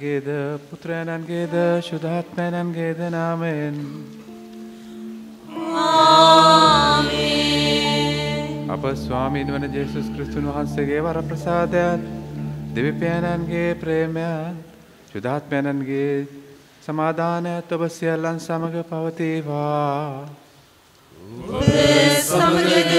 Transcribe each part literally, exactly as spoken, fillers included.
පියාණන්ගේද පුත්‍රයන්න්ගේද ශුද්ධාත්මයන්ගේද නාමයෙන් ආමේන්. අප ස්වාමීන් වන ජේසුස් ක්‍රිස්තුන් වහන්සේගේ වරප්‍රසාදයත් දෙවි පියාණන්ගේ ප්‍රේමයත් ශුද්ධාත්මයන්ගේ සමාදානයත් ඔබ සියල්ලන් සමග පවතිවා. ඔබ සමගද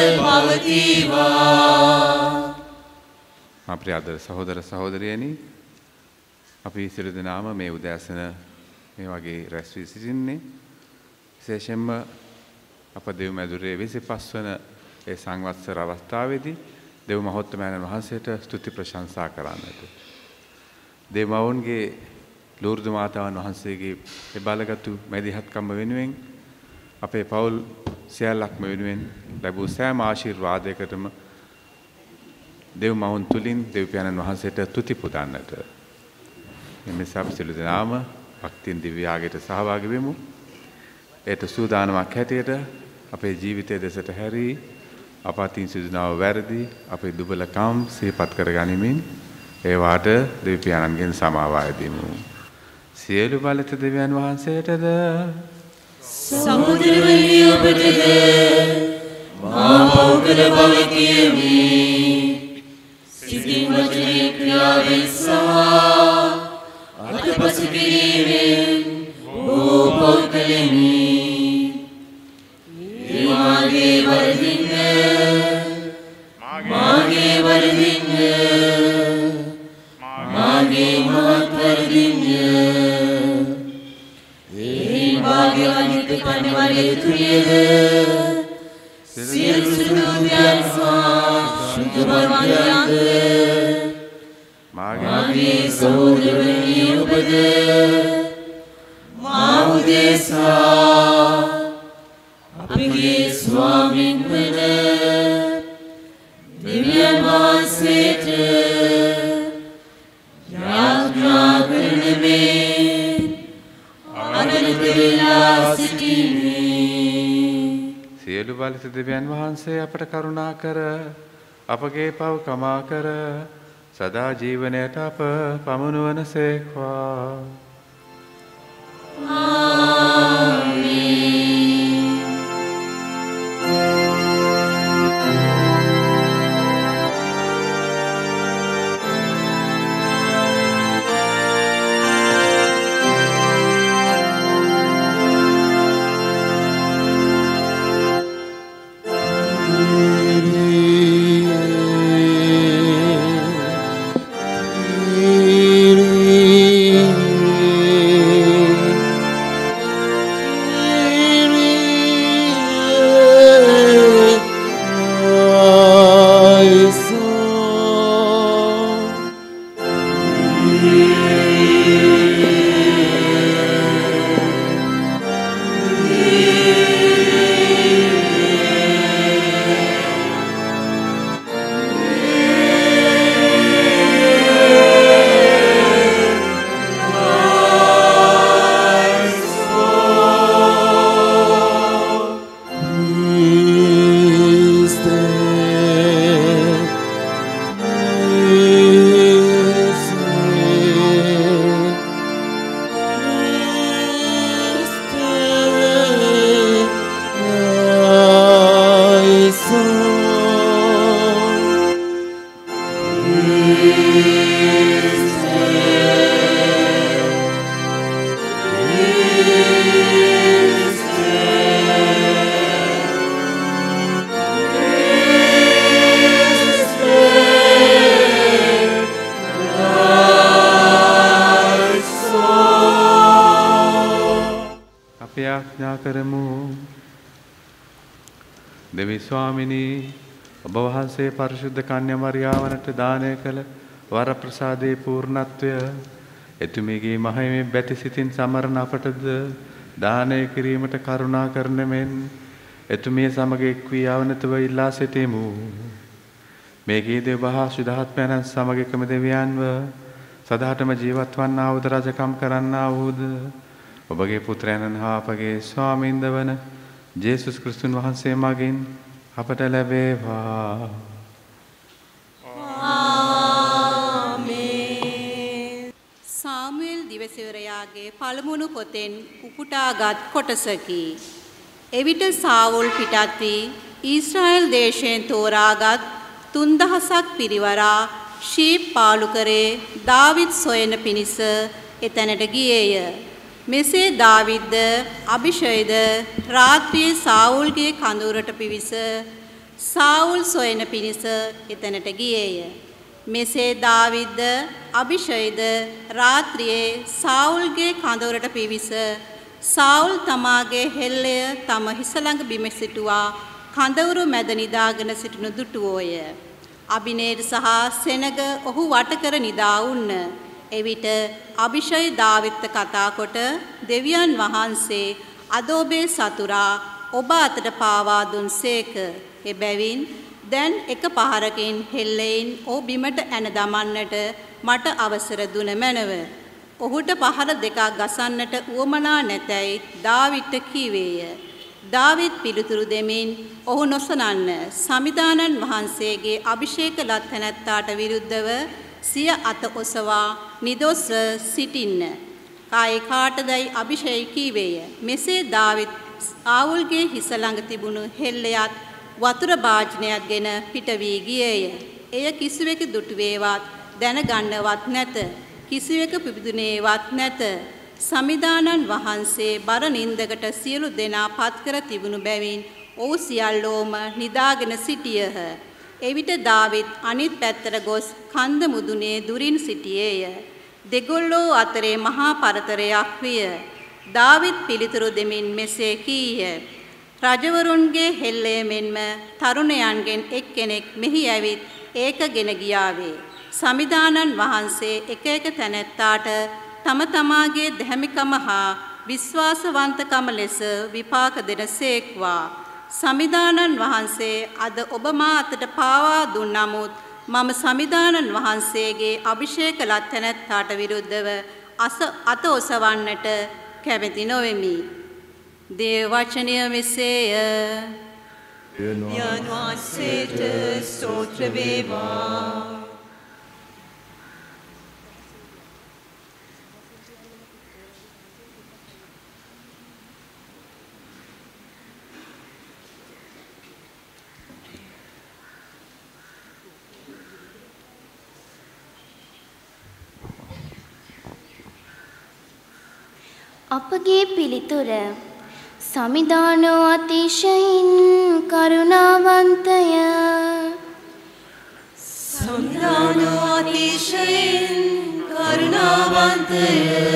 පවතිවා. අපේ ආදර සහෝදර සහෝදරියනි, අපි සියලු දෙනාම මේ උදෑසන මේ වගේ රැස් වී සිටින්නේ විශේෂයෙන්ම අප දෙව් මැදුරේ විසිපස් වන ඒ සංවත්සර අවස්ථාවේදී දෙව් මහෝත්තමයන් වහන්සේට ස්තුති ප්‍රශංසා කරන්නට, දෙවියන්ගේ ලූර්දු මාතාවන් වහන්සේගේ ඒ බලගත් මැදිහත්කම වෙනුවෙන් අපේ පවුල් සියල්ලක්ම වෙනුවෙන් ලැබූ සෑම ආශිර්වාදයකටම දෙව් මවුන් තුලින් දෙව් පියාණන් වහන්සේට තුති පුදන්නට. එමෙසා අපි සියලු දෙනාම භක්තියෙන් දිව්‍ය යාගයට සහභාගී වෙමු. ඒට සූදානමක් හැටියට අපේ ජීවිතයේ දෙසට හැරී අප අතින් සිදුනව වැරදි අපේ දුබලකම් සිහිපත් කරගනිමින් ඒවාට දෙව් පියාණන්ගෙන් සමාව අයදිමු. සියලු බලත දෙවියන් වහන්සේටද සහෝදරවනි ඔබටද මා පෞකල භවිතියමි. සිතින් වචනයෙන් ක්‍රියාවෙන් සහ අතපසු කිරීමෙන් බොහෝ පව් කළෙමි. ඒ මාගේ වරදින්ය, මාගේ වරදින්ය, මාගේ මහත් වරදින්ය. ඒ මාගේ අනිත් පණවලේ තුයද සියලු සුදුයන් සුදු වර්ගයන්ද මාගේ සහෝදරනි ඔබද මා උදෙසා අපගේ ස්වාමින් වන දෙවියන් වහන්සේට යාඥා කරන මේ අනන්ත වේලා සිටිමි. සියලු බලත දෙවියන් වහන්සේ අපට කරුණා කර අපගේ පව් කමා කර සදා ජීවනයට අප පමුණුවන සේක්වා. ආමේන්. දෙවි ස්වාමිනී, ඔබ වහන්සේ පරිශුද්ධ කන්‍යා මරියාවනට දානය කළ වරප්‍රසාදයේ පූර්ණත්වය එතුමියගේ මහිමේ බැති සිතින් සමරන අපටද දානය කිරීමට කරුණා කරන මෙන් එතුමිය සමග එක් වී යවනතව ඉල්ලා සිටිමු. මේකී දෙව මහා ශුද්ධාත්මයන් සමග එකම දෙවියන්ව සදාටම ජීවත් වන්නා වූ රජකම් කරන්නා වූද ඔබගේ පුත්‍රයන්න් හා අපගේ ස්වාමීන්ද වන ජේසුස් ක්‍රිස්තුන් වහන්සේ මගින් අපට ලැබේවා. ආමේන්. දිවසිවරයාගේ පළමුණු පොතෙන් උපුටාගත් කොටසකි. එවිට සාවුල් පිටත් වී ඊශ්‍රායෙල් දේශයෙන් තෝරාගත් තුන්දහසක් පිරිවරා ශීප් පාලු කරේ දාවිද් සොයන පිණිස එතැනට ගියේය. මෙසේ දාවිද්ද අභිෂයද රාත්‍රියේ සාවුල්ගේ කඳවුරට පිවිස සාවුල් සොයන පිණිස එතැනට ගියේය. මෙසේ දාවිද්ද අභිෂයද රාත්‍රියේ සාවුල්ගේ කඳවුරට පිවිස සාවුල් තමාගේ හෙල්ලය තම හිස ළඟ බිම සිටුවා කඳවුරු මැද නිදාගෙන සිටිනු දුටුවෝය. අබිනේර සහ සෙනග ඔහු වට කර නිදා වුණ. එවිට අභිෂය දාවිද්ට කතා කොට දෙවියන් වහන්සේ අද ඔබේ සතුරා ඔබ අතට පාවා දුන්සේක. එබැවින් දැන් එක පහරකින් හෙල්ලෙයින් ඔහු බිමට ඇන දමන්නට මට අවසර දුන මැනව. ඔහුට පහර දෙකක් ගසන්නට උවමනා නැතැයි දාවිද්ට කීවේය. දාවිද් පිළිතුරු දෙමින් ඔහු නොසනන්න සමිදානන් වහන්සේගේ අභිෂේක ලත් තැනැත්තාට විරුද්ධව සිය අත ඔසවා නිදොස්ව සිටින්න. කායි කාටදයි අභිෂේක කීවේය. මෙසේ දාවිද් සාවුල්ගේ හිස ළඟ තිබුණු හෙල්ලයත් වතුර භාජනයක් ගෙන පිට වී ගියේය. එය කිසිවෙකු දුටුවේවත් දැනගන්නවත් නැත. කිසිවෙකු පිබිදුනේවත් නැත. සමිදානන් වහන්සේ බර නින්දකට සියලු දෙනා පත් කර තිබුණු බැවින් ඔව් සියල්ලෝම නිදාගෙන සිටියහ. එවිට දාවිද් අනිත් පැත්තට ගොස් කන්ද මුදුනේ දුරින් සිටියේය. දෙගොල්ලෝ අතරේ මහා පරතරයක් විය. දාවිද් පිළිතුරු දෙමින් මෙසේ කීය. රජවරුන්ගේ හෙල්ලය මෙන්ම තරුණයන්ගෙන් එක්කෙනෙක් මෙහි ඇවිත් ඒකගෙන ගියාවේ. සමිදානන් වහන්සේ එක එක තැනැත්තාට තම තමාගේ දැහැමිකම හා විශ්වාසවන්තකම ලෙස විපාක දෙනසේක්වා. සමිදානන් වහන්සේ අද ඔබ මා අතට පාවා දුන් නමුත් මම සමිදානන් වහන්සේගේ අභිෂේක ලත් තැනැත්තාට විරුද්ධව අස අත ඔසවන්නට කැමැති නොවෙමි. දේව වචනය මෙසේය. යන්වාසේට ස්තෝත්‍ර වේවා. අපගේ පිළිතුර සමිදානෝ අතිශයින් කරුණාවන්තය. සමිදානෝ අතිශයින් කරුණාවන්තය.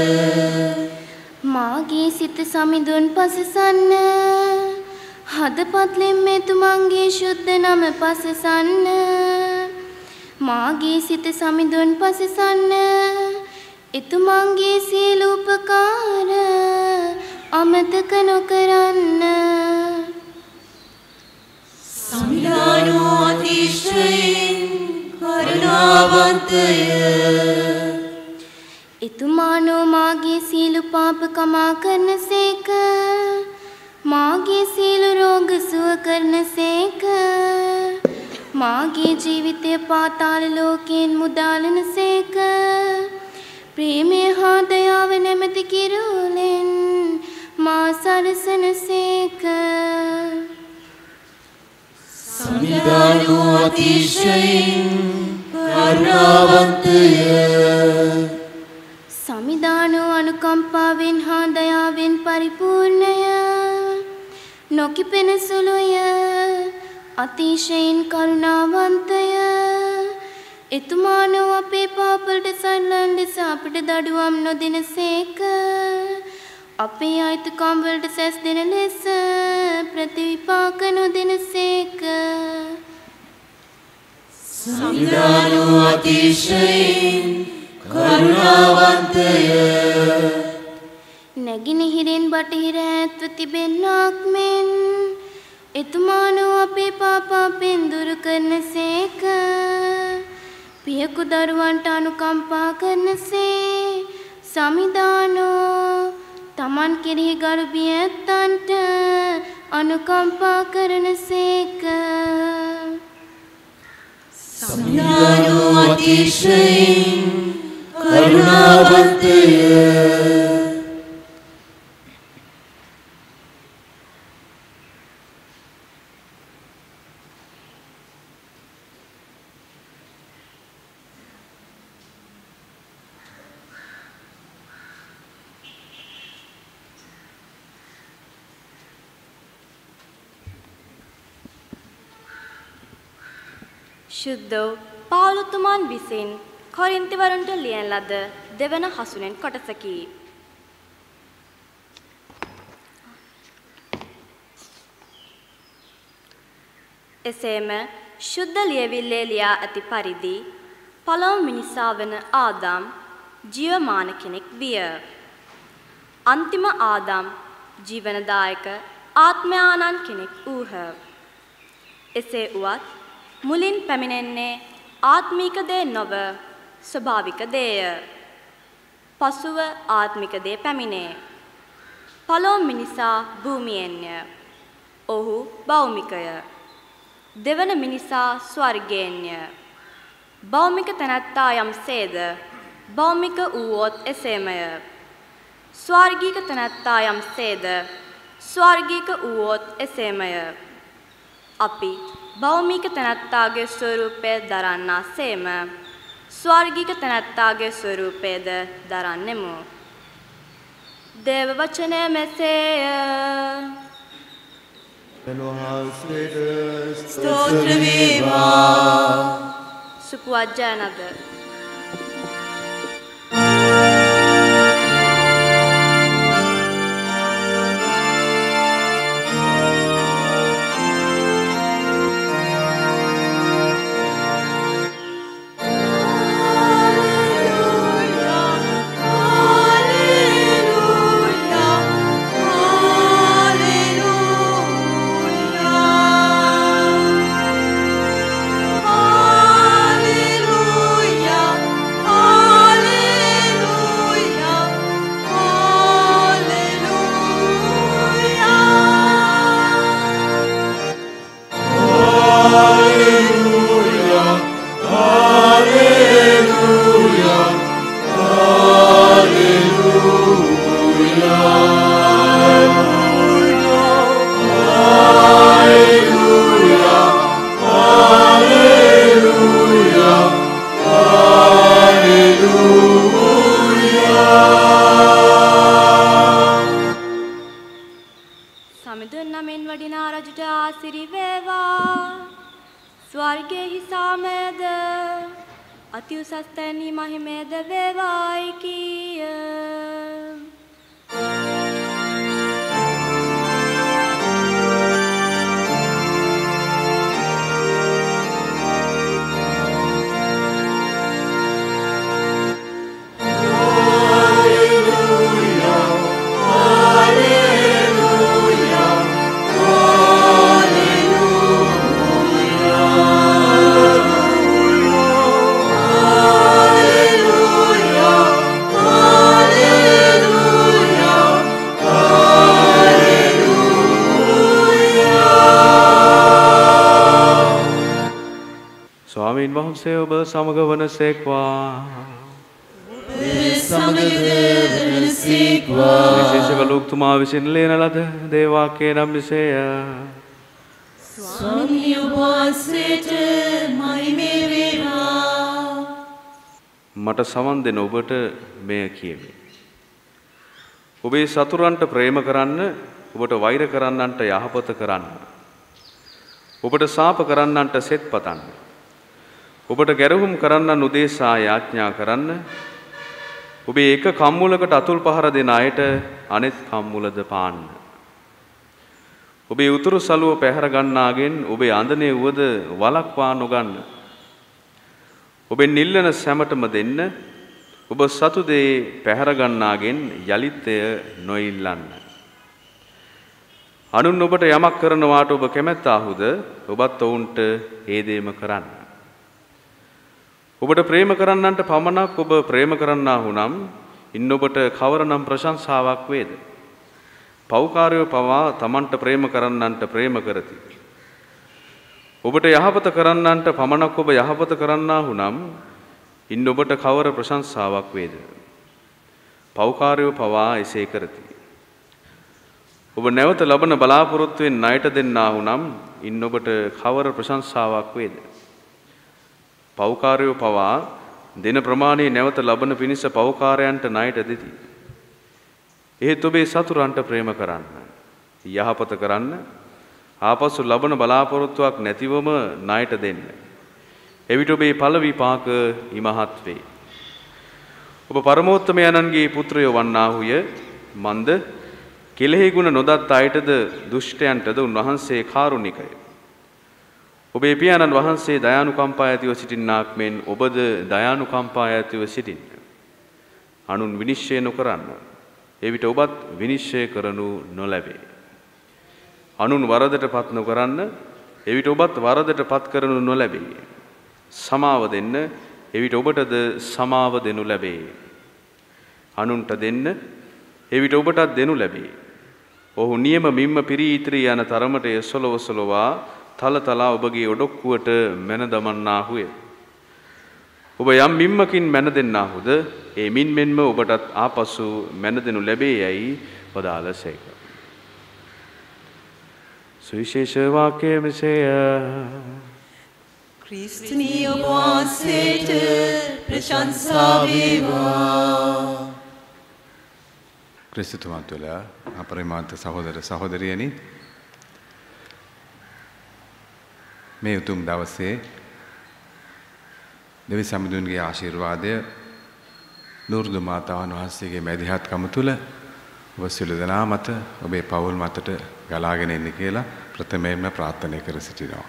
මාගේ සිත සමිඳුන් පසසන්න, හදපත්ලෙන් මෙතුමන්ගේ ශුද්ධ නම පසසන්න. මාගේ සිත සමිඳුන් පසසන්න, එතුමන්ගේ සියලු උපකාර අමතක නොකරන්න. සමිදානෝ අතිශයින් කරුණාවන්තය. එතුමානෝ මාගේ සියලු පාප කමා කරනසේක, මාගේ සියලු රෝග සුව කරනසේක, මාගේ ජීවිතය පාතාල ලෝකයෙන් මුදාලනසේක. ප්‍රේමය හා දයාව නැමැති කිරුලෙන් මා සරසනසේක. සමිදානෝ අතිශයින් කරුණාවන්තය. සමිදානෝ අනුකම්පාවෙන් හා දයාවෙන් පරිපූර්ණය, නොකිපෙන සුළුය, අතිශයින් කරුණාවන්තය. එතුමානෝ අපේ පාපවලට සල්ලන් ලෙස අපට දඩුවම් නොදෙනසේක, අපේ අයිතිකම් වලට සැස් දෙන ලෙස ප්‍රතිවිපාක නොදෙනසේක. සමිදානෝ අතිශයින් කරුණාවන්තය. නැගිනහිරෙන් බටහිර ඈත්ව තිබෙන්නාක් මෙන් එතුමානෝ අපේ පාප අපෙන් දුරු කරනසේක. පියකු දරුවන්ට අනුකම්පා කරනසේ සමිදානෝ තමන් කෙරෙහි ගරු බිය ඇත්තන්ට අනුකම්පා කරනසේක. සමිදානෝ අතිශයින් කරුණාවන්තය. ශුද්ධ පාවුලතුමන් විසින් කොරින්තිවරුන්ට ලියන ලද දෙවන හසුනෙන් කොටසකි. එසේම ශුද්ධ ලියවිල්ලේ ලියා ඇති පරිදි පළමු මිනිසා වන ආදම් ජීවමාන කෙනෙක් විය. අන්තිම ආදම් ජීවනදායක ආත්මයානන් කෙනෙක් වූහ. එසේ වුවත් මුලින් පැමිණෙන්නේ ආත්මික දේ නොව ස්වභාවික දේය. පසුව ආත්මික දේ පැමිණේ. පළමු මිනිසා භූමියෙන්ය. ඔහු භෞමිකය. දෙවන මිනිසා ස්වර්ගයෙන්ය. භෞමික තැනැත්තා යම්සේද භෞමික වූවොත් එසේමය. ස්වර්ගීක තැනැත්තා යම්සේද ස්වර්ගීක වූවොත් එසේමය. අපි භෞමික තැනැත්තාගේ ස්වරූපය දරන්නාසේම ස්වර්ගීක තැනැත්තාගේ ස්වරූපයද දරන්නෙමු. දේව වචනය මෙසේය. ස්තෝත්‍ර වේවා. සුපුවජ්ජනද සමග වනසේක්වා. සමග වනසේක්වා. විශේෂ ලෝකතුමා විසින් ලියන ලද දේවාක්‍යය නම් මෙසේය. ස්වාමී ඔබ වහන්සේට මහිමය වේවා. මට සමන් දෙන ඔබට මෙය කියමි. ඔබේ සතුරන්ට ප්‍රේම කරන්න, ඔබට වෛර කරන්නන්ට යහපත කරන්න. ඔබට සාප කරන්නන්ට සෙත් පතන්න. ඔබට ගැරහුම් කරන්නන් උදෙසා යාඥා කරන්න. ඔබේ එක කම්මුලකට අතුල් පහර දෙන අයට අනෙත් කම්මුලද පාන්න. ඔබේ උතුරු සළුව පැහැර ගන්නාගෙන් ඔබේ අඳනේ වුවද වළක්වා නොගන්න. ඔබෙන් නිල්ලන සැමටම දෙන්න. ඔබ සතු දේ පැහැර ගන්නාගෙන් යලිත් එය නොඉල්ලන්න. අනුන් ඔබට යමක් කරනවාට ඔබ කැමැත්තාහුද ඔබත් ඔවුන්ට ඒ දේම කරන්න. ඔබට ප්‍රේම කරන්නන්ට පමණක් ඔබ ප්‍රේම කරන්නාහු නම් ඉන් ඔබට කවරනම් ප්‍රශංසාවක් වේද? පෞකාරයෝ පවා තමන්ට ප්‍රේම කරන්නන්ට ප්‍රේම කරති. ඔබට යහපත කරන්නන්ට පමණක් ඔබ යහපත කරන්නාහු නම් ඉන් ඔබට කවර ප්‍රශංසාවක් වේද? පෞකාරයෝ පවා එසේ කරති. ඔබ නැවත ලබන බලාපොරොත්තුවෙන් ණයට දෙන්නාහු නම් ඉන් ඔබට කවර ප්‍රශංසාවක් වේද? පෞකාරයෝ පවා දෙන ප්‍රමාණය නැවත ලබන පිණිස පෞකාරයන්ට ණයට දෙති. එහෙත් ඔබේ සතුරන්ට ප්‍රේම කරන්න, යහපත කරන්න, ආපසු ලබන බලාපොරොත්තුවක් නැතිවම ණයට දෙන්න. එවිට ඔබේ ඵල විපාක ඉමහත් වේ. ඔබ පරමෝත්තමයන්න්ගේ පුත්‍රයෝ වන්නාහුය. මන්ද කෙලෙහි ගුණ නොදත් අයටද දුෂ්ටයන්ටද උන්වහන්සේ කාරුණිකය. ඔබේ පියාණන් වහන්සේ දයානුකම්පා ඇතිව සිටින්නාක් මෙන් ඔබද දයානුකම්පා ඇතිව සිටින්න. අනුන් විනිශ්චය නොකරන්න. එවිට ඔබත් විනිශ්චය කරනු නොලැබේ. අනුන් වරදට පත් නොකරන්න. එවිට ඔබත් වරදට පත් කරනු නොලැබේ. සමාව දෙන්න. එවිට ඔබටද සමාව දෙනු ලැබේ. අනුන්ට දෙන්න. එවිට ඔබටත් දෙනු ලැබේ. ඔහු නියම මිම්ම පිරී ඉතිරී යන තරමට යසලව සලවා තල තලා ඔබගේ ඔඩොක්කුවට මැන දමන්නාහුය. ඔබ යම් මිම්මකින් මැන දෙන්නාහුද ඒ මින් මෙන්ම ඔබටත් ආපසු මැන දෙනු ලැබේ යයි වදාළසේක. සුවිශේෂ වාක්‍යය මෙසේය. ක්‍රිස්තුනී ඔබ වහන්සේට ප්‍රශංසා වේවා. ක්‍රිස්තුතුමා තුළ අපරිමාන්ත සහෝදර සහෝදරියනි, මේ උතුම් දවසේ දෙවි සමිඳුන්ගේ ආශිර්වාදය ලූර්දු මාතාවන් වහන්සේගේ මැදිහත්කම තුළ ඔබ සියලු දෙනා මත, ඔබේ පවුල් මතට ගලාගෙන එන්න කියලා ප්‍රථමයෙන්ම ප්‍රාර්ථනා කර සිටිනවා.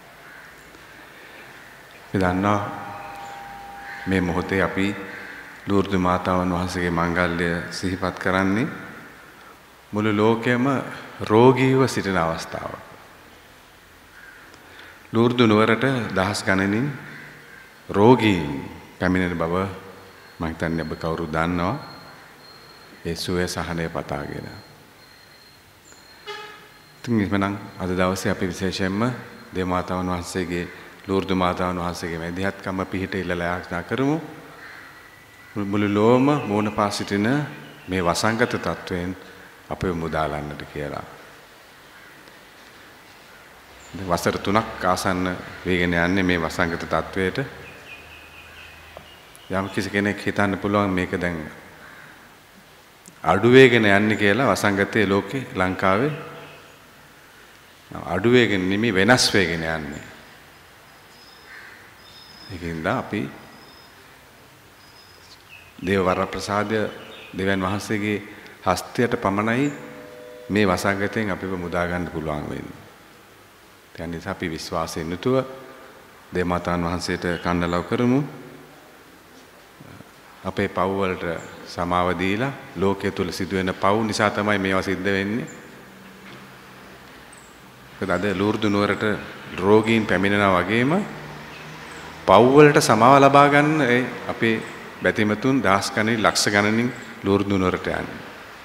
අපි දන්නවා මේ මොහොතේ අපි ලූර්දු මාතාවන් වහන්සේගේ මංගල්‍ය සිහිපත් කරන්නේ මුළු ලෝකෙම රෝගීව සිටින අවස්ථාවක. ලූර්දු නුවරට දහස් ගණනින් රෝගීන් පැමිණෙන බව මම හිතන්නේ ඔබ කවුරු දන්නවා. ඒ සුවය සහනය පතාගෙන. ඉතින් එහෙනම් අද දවසේ අපි විශේෂයෙන්ම දේව මාතාවන් වහන්සේගේ ලූර්දු මාතාවන් වහන්සේගේ මැදිහත්කම පිහිට ඉල්ලලා යාඥා කරමු. මුළු ලෝම මෝන පා සිටින මේ වසංගත තත්වයෙන් අපේ මුදාලන්නට කියලා. වසර තුනක් ආසන්න වේගෙන යන්නේ මේ වසංගත තත්වයට. යම් කිසි කෙනෙක් හිතන්න පුළුවන් මේක දැන් අඩු වේගෙන යන්නේ කියලා. වසංගතයේ ලෝකේ ලංකාවේ අඩු වේගෙන නෙමෙයි වෙනස් වේගෙන යන්නේ. ඒකින්ද අපි දේව වරප්‍රසාදය දෙවියන් වහන්සේගේ හස්තයට පමණයි මේ වසංගතයෙන් අපිව මුදා ගන්න පුළුවන් වෙන්නේ. ඒ නිසා අපි විශ්වාසයෙන් යුතුව දේව මාතාන් වහන්සේට කන්නලව් කරමු. අපේ පව් වලට සමාව දීලා ලෝකයේ තුල සිදුවෙන පව් නිසා තමයි මේවා සිද්ධ වෙන්නේ. ඒකද අද ලූර්දු නුවරට රෝගීන් පැමිණෙනා වගේම පව් වලට සමාව ලබා ගන්න ඒ අපේ බැතිමතුන් දහස් ගණනින් ලක්ෂ ගණනින් ලූර්දු නුවරට යන්නේ.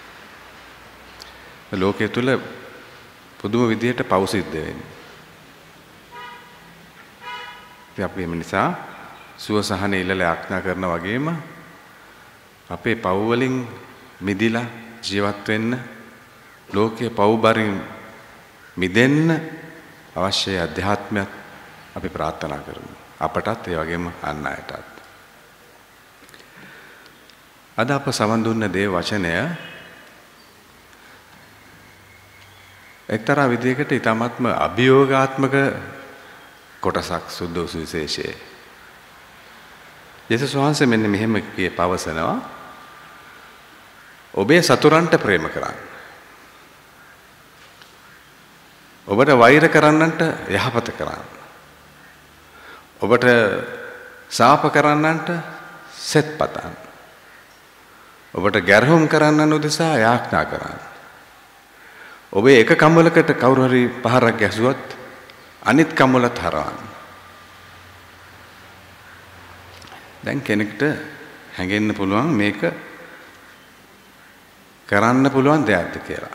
ලෝකයේ තුල පුදුම විදියට පව් සිද්ධ වෙන්නේ. ඉතින් අපි මේ නිසා සුව සහන ඉල්ලලා යාඥා කරන වගේම අපේ පව් වලින් මිදිලා ජීවත් වෙන්න, ලෝකයේ පව් බරින් මිදෙන්න අවශ්‍ය අධ්‍යාත්මයක් අපි ප්‍රාර්ථනා කරමු. අපටත් ඒ වගේම අන් අයටත්. අද අප සමන් දුන්න දේව වචනය එක්තරා විදිහකට ඊටාත්ම අභියෝගාත්මක කොටසක් සුද්ධ සුවිශේෂයේ. යේසුස් වහන්සේ මෙන්න මෙහෙම කියේ පවසනවා. ඔබේ සතුරන්ට ප්‍රේම කරන්න. ඔබට වෛර කරන්නන්ට යහපත කරන්න. ඔබට සාප කරන්නන්ට සෙත් පතන්න. ඔබට ගැරහුම් කරන්නන් උදෙසා යාඥා කරන්න. ඔබේ එක කම්මලකට කවුරු හරි පහරක් ගැසුවොත් අනිත් කම්මලත් හරවන්න. දැන් කෙනෙක්ට හැඟෙන්න පුළුවන් මේක කරන්න පුළුවන් දෙයක්ද කියලා.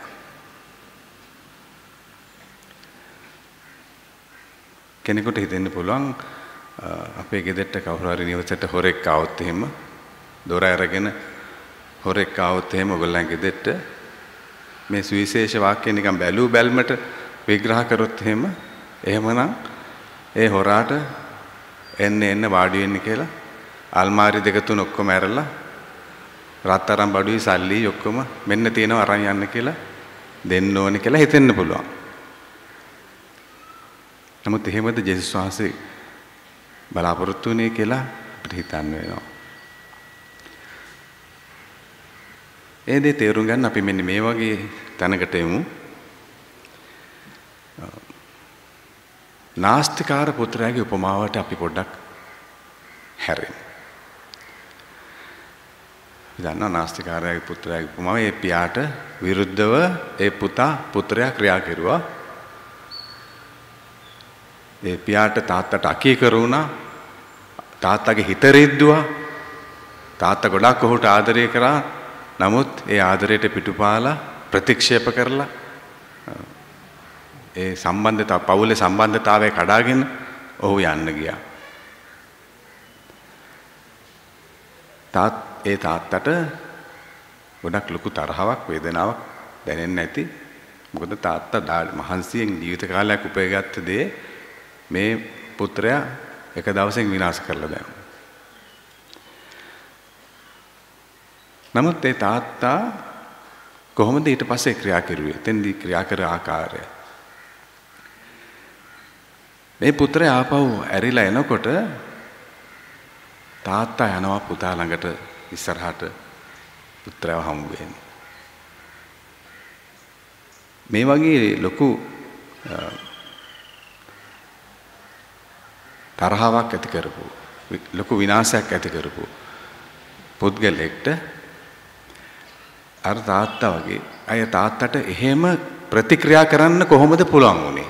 කෙනෙකුට හිතෙන්න පුළුවන් අපේ ගෙදරට කවුරු හරි නිවසට හොරෙක් ආවොත් එහෙම දොර අරගෙන හොරෙක් ආවොත් එහෙම ඔයගොල්ලන් ගෙදරට මේ සුවිශේෂ වාක්‍ය නිකන් බැලූ බැල්මට විග්‍රහ කරොත් එහෙම එහෙමනම් ඒ හොරාට එන්න එන්න වාඩි වෙන්න කියලා අල්මාරි දෙක තුන ඔක්කොම ඇරලා රත්තරන් බඩුයි සල්ලි ඔක්කොම මෙන්න තියෙනවා අරන් යන්න කියලා දෙන්න ඕනේ කියලා හිතෙන්න පුළුවන්. නමුත් එහෙමද ජේසුස් වහන්සේ බලාපොරොත්තු වෙන්නේ කියලා අපිට හිතන්න වෙනවා. ඒ දේ තේරුම් ගන්න අපි මෙන්න මේ වගේ තැනකට එමු. නාස්තිකාර පුත්‍රයාගේ උපමාවට අපි පොඩ්ඩක් හැරෙමු. දන්නා නාස්තිකාරයාගේ පුත්‍රයාගේ උපමාව ඒ පියාට විරුද්ධව ඒ පුතා පුත්‍රයා ක්‍රියා කෙරුවා. ඒ පියාට තාත්තට අකීකරු වුණා. තාත්තගේ හිත රිද්දුවා. තාත්තා ගොඩක් ඔහුට ආදරය කරා. නමුත් ඒ ආදරයට පිටුපාලා ප්‍රතික්ෂේප කරලා ඒ සම්බන්ධතාව පවුලේ සම්බන්ධතාවය කඩාගෙන ඔහු යන්න ගියා. තාත් ඒ තාත්තට ගොඩක් ලොකු තරහාවක් වේදනාවක් දැනෙන්නේ නැති. මොකද තාත්තා මහන්සියෙන් ජීවිත කාලයක් උපයගත්ත දේ මේ පුත්‍රයා එක දවසෙන් විනාශ කරලා දැම්මා. නමුත් ඒ තාත්තා කොහොමද ඊට පස්සේ ක්‍රියා කරුවේ? එතෙන්දී ක්‍රියා කර ආකාරය. මේ පුත්‍රයා ආපහු ඇරිලා එනකොට තාත්තා යනවා පුතා ළඟට ඉස්සරහට පුත්‍රයාව හමු වෙන්න. මේ වගේ ලොකු තරහාවක් ඇති කරපු ලොකු විනාශයක් ඇති කරපු පුද්ගලෙක්ට අර තාත්තා වගේ අය තාත්තට එහෙම ප්‍රතික්‍රියා කරන්න කොහොමද පුළුවන් වුනේ?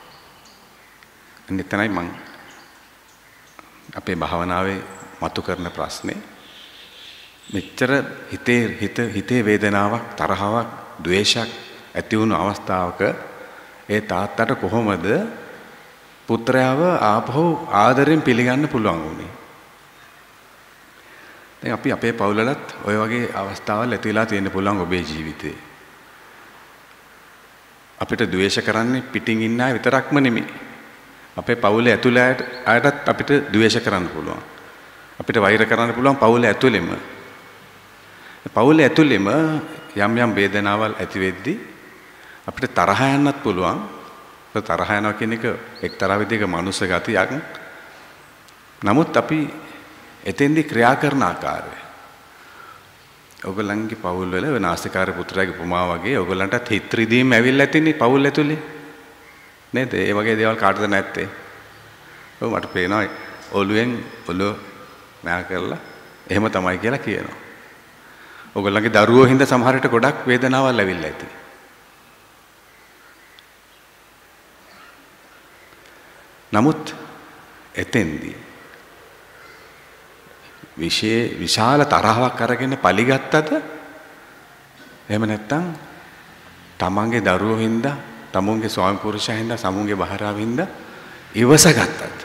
එතනයි මම අපේ භාවනාවේ මතු කරන ප්‍රශ්නේ. මෙච්චර හිතේ හිත හිතේ වේදනාවක් තරහාවක් ද්වේෂයක් ඇති වුණු අවස්ථාවක ඒ තාත්තට කොහොමද පුත්‍රයාව ආපහු ආදරෙන් පිළිගන්න පුළුවන් වුනේ? දැන් අපි අපේ පවුලලත් ඔය වගේ අවස්ථාවල් ඇති වෙලා තියෙන්න පුළුවන් ඔබේ ජීවිතේ. අපිට ද්වේෂ කරන්නේ පිටින් ඉන්න අය විතරක්ම නෙමෙයි. අපේ පවුලේ ඇතුළේ අයටත් අපිට ද්වේෂ කරන්න පුළුවන්. අපිට වෛර කරන්න පුළුවන් පවුලේ ඇතුළෙම. පවුලේ ඇතුළෙම යම් යම් වේදනාවල් ඇති වෙද්දී අපිට තරහ යන්නත් පුළුවන්. ඒ තරහ යනවා කියන එක එක්තරා විදිහක මනුස්ස ගතියක්. නමුත් අපි එතෙන්දී ක්‍රියා කරන ආකාරය. ඔයගලන්ගේ පවුල් වල විනාශකාර පුත්‍රයාගේ උපමාව වගේ ඔයගලන්ටත් හිත රිදීම් ඇවිල්ලා ඇතිනේ පවුල් ඇතුලේ. නේද? ඒ වගේ දේවල් කාටද නැත්තේ? ඔව් මට පේනවා ඔළුවෙන් ඔළුව මෑ කරලා එහෙම තමයි කියලා කියනවා. ඔයගොල්ලන්ගේ දරුවෝ හින්දා සමහර විට ගොඩක් වේදනාවල් ඇවිල්ලා ඇති. නමුත් එතෙන්දී විශේෂ විශාල තරහාවක් අරගෙන පලිගත්තද? එහෙම නැත්නම් තමන්ගේ දරුවෝ හින්දා තමුන්ගේ ස්වාමි පුරුෂයා හින්දා සමුන්ගේ බහරාව හින්දා ඉවසගත්තද?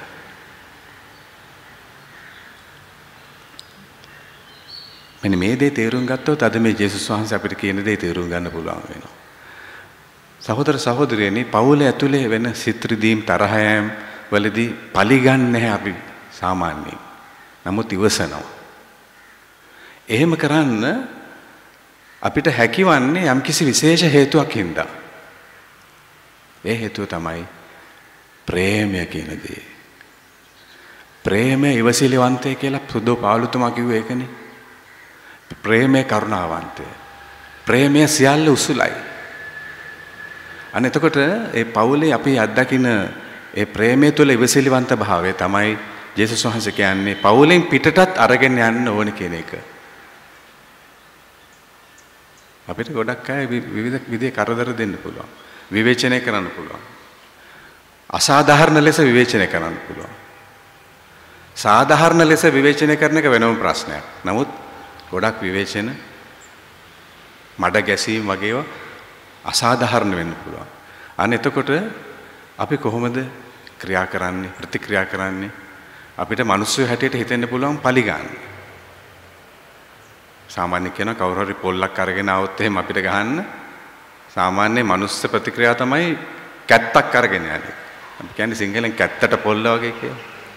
මෙන්න මේ දේ තේරුම් ගත්තොත් අද මේ ජේසුස් වහන්සේ අපිට කියන දේ තේරුම් ගන්න පුළුවන් වෙනවා. සහෝදර සහෝදරියනි, පවුලේ ඇතුලේ වෙන සිත් රිදීම් තරහ යෑම් වලදී පලිගන්නේ නැහැ අපි සාමාන්‍යයෙන්. නමුත් ඉවසනවා. එහෙම කරන්න අපිට හැකිවන්නේ යම්කිසි විශේෂ හේතුවක් හින්දා. ඒ හේතුව තමයි ප්‍රේමය කියන දේ. ප්‍රේමය ඉවසිලිවන්තය කියලා සුදෝ පාවුලතුමා කිව්වේ ඒකනේ. ප්‍රේමය කරුණාවන්තය. ප්‍රේමය සියල්ල උසුලයි. අන්න එතකොට ඒ පවුලේ අපි අත්දකින ඒ ප්‍රේමය තුළ ඉවසිලිවන්ත භාවය තමයි ජේසුස් වහන්සේ කියන්නේ පවුලෙන් පිටටත් අරගෙන යන්න ඕන කියන එක. අපිට ගොඩක් අය විවිධ විදිහේ කරදර දෙන්න පුළුවන්. විවේචනය කරන්න පුළුවන්. අසාධාරණ ලෙස විවේචනය කරන්න පුළුවන්. සාධාරණ ලෙස විවේචනය කරන එක වෙනම ප්‍රශ්නයක්. නමුත් ගොඩක් විවේචන මඩ ගැසීම් වගේ ඒවා අසාධාරණ වෙන්න පුළුවන්. අන්න එතකොට අපි කොහොමද ක්‍රියා කරන්නේ ප්‍රතික්‍රියා කරන්නේ? අපිට මිනිස්සු හැටියට හිතෙන්න පුළුවන් පලිගන්න. සාමාන්‍ය කියන කවුරු හරි පොල්ලක් අරගෙන આવොත් එහෙම අපිට ගහන්න සාමාන්‍ය මනුස්ස ප්‍රතික්‍රියාව තමයි කැත්තක් අරගෙන යන්නේ. අපි කියන්නේ සිංහලෙන් කැත්තට පොල්ල වගේ කියලා.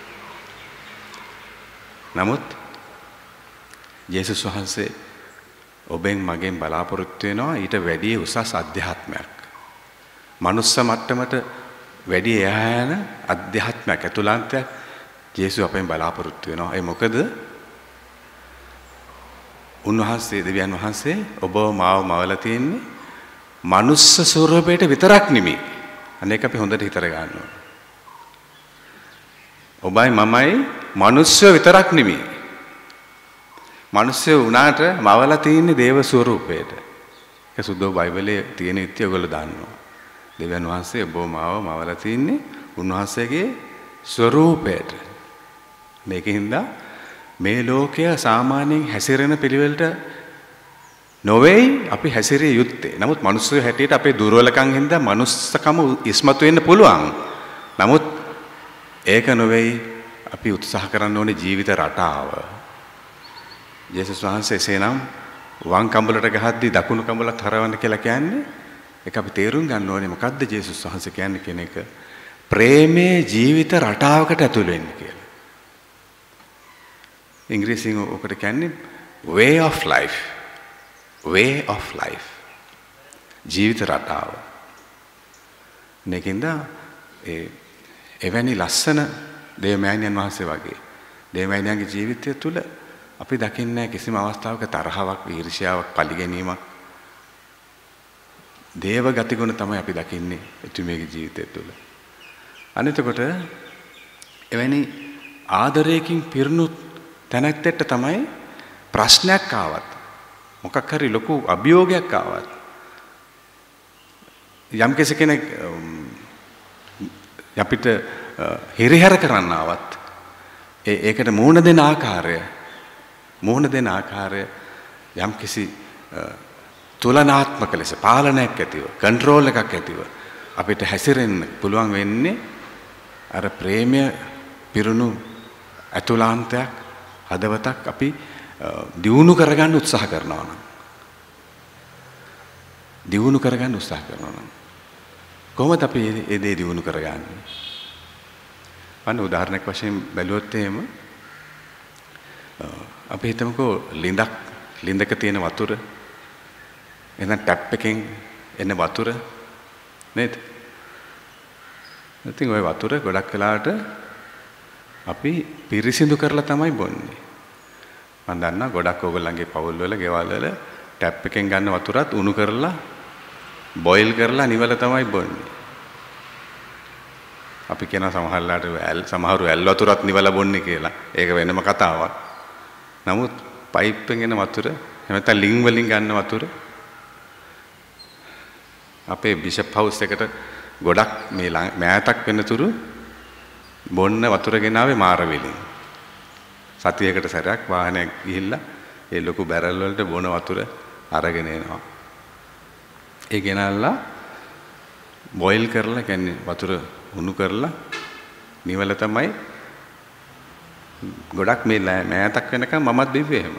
නමුත් යේසුස් වහන්සේ ඔබෙන් මගෙන් බලාපොරොත්තු වෙනවා ඊට වැඩි උසස් අධ්‍යාත්මයක්. මනුස්ස මට්ටමට වැඩි එහා යන අධ්‍යාත්මයක් අතුලාන්තයක් යේසුස් අපෙන් බලාපොරොත්තු වෙනවා. ඒ මොකද උන්වහන්සේ දෙවියන් වහන්සේ ඔබව මාව මවලා තියෙන්නේ මනුස්ස ස්වරූපයට විතරක් නෙමෙයි. අනේක අපි හොඳට හිතර ගන්න ඕනේ. ඔබයි මමයි මනුස්සය විතරක් නෙමෙයි. මනුස්සය වුණාට මවලා තියෙන්නේ දේව ස්වරූපයට. ඒක සුද්ධ බයිබලයේ තියෙන ඉතිය ඔයගොල්ලෝ දන්නවා. දෙවියන් වහන්සේ ඔබව මාව මවලා තින්නේ උන්වහන්සේගේ ස්වරූපයට. මේකින්ද මේ ලෝකය සාමාන්‍යයෙන් හැසිරෙන පිළිවෙලට නොවේයි අපි හැසිරිය යුත්තේ. නමුත් මිනිස්සු හැටියට අපේ දුර්වලකම් හින්දා මනුස්සකම ඉස්මතු වෙන්න පුළුවන්. නමුත් ඒක නොවේයි අපි උත්සාහ කරන්න ඕනේ ජීවිත රටාව. යේසුස් වහන්සේ එසේනම් වම් කඹලට ගහද්දී දකුණු කඹලත් හරවන්න කියලා කියන්නේ ඒක අපි තේරුම් ගන්න ඕනේ මොකද්ද යේසුස් වහන්සේ කියන්නේ කියන එක. ප්‍රේමයේ ජීවිත රටාවකට ඇතුළු වෙන්න කියලා. ඉංග්‍රීසියෙන් ඔකට කියන්නේ way of life. way of life. ජීවිත රටාව. මේකින්ද ඒ එවැනි ලස්සන දේවමෑණියන් වහන්සේ වගේ දේවමෑණියන්ගේ ජීවිතය තුළ අපි දකින්නේ කිසිම අවස්ථාවක තරහාවක්, ඊර්ෂ්‍යාවක්, පරිගැනීමක්. දේව ගතිගුණ තමයි අපි දකින්නේ එතුමියගේ ජීවිතය තුළ. අනිතකොට එවැනි ආදරයකින් පිරුණු තැනැත්තෙට තමයි ප්‍රශ්නයක් ආවත් මොකක් හරි ලොකු අභියෝගයක් ආවත් යම් කෙනෙක් අපිට හිරිහැර කරන්න ආවත් ඒ ඒකට මූණ දෙන ආකාරය මූණ දෙන ආකාරය යම් කිසි තුලනාත්මක ලෙස පාලනයක් ඇතිව කන්ට්‍රෝල් එකක් ඇතිව අපිට හැසිරෙන්න පුළුවන් වෙන්නේ අර ප්‍රේමය පිරුණු අතුලාන්තයක් හදවතක් අපි දියුණු කරගන්න උත්සාහ කරනවා නම් දියුණු කරගන්න උත්සාහ කරනවා නම් කොහොමද අපි මේ දේ දියුණු කරගන්නේ? අන්න උදාහරණයක් වශයෙන් බැලුවොත් එහෙම අපි හිතමුකෝ ලිඳක් ලිඳක තියෙන වතුර එහෙනම් ටැප් එකෙන් එන වතුර නේද? ඉතින් ওই වතුර ගොඩක් වෙලාවට අපි පිරිසිදු කරලා තමයි බොන්නේ. මම දන්නා ගොඩක් ඕගොල්ලන්ගේ පවුල් වල ගෙවල් වල ටැප් එකෙන් ගන්න වතුරත් උණු කරලා බොයිල් කරලා නිවල තමයි බොන්නේ. අපි කියන සමහරලාට ඇල් සමහරු ඇල් වතුරත් නිවල බොන්නේ කියලා. ඒක වෙනම කතාවක්. නමුත් පයිප් එකෙන් එන වතුර එහෙම නැත්නම් ලිං වලින් ගන්න වතුර අපේ බිෂප් හවුස් එකට ගොඩක් මේ මෑතක් වෙනතුරු බොන්න වතුර ගෙනාවේ මාරවිලින්. සතියකට සැරයක් වාහනයක් ගිහිල්ලා ඒ ලොකු බැරල් වලට බොන වතුර අරගෙන එනවා. ඒ ගෙනල්ලා බොයිල් කරලා කියන්නේ වතුර උණු කරලා නිවල තමයි ගොඩක් මේ මෑතක් වෙනකම් මමත් බිව්වේ එහෙම.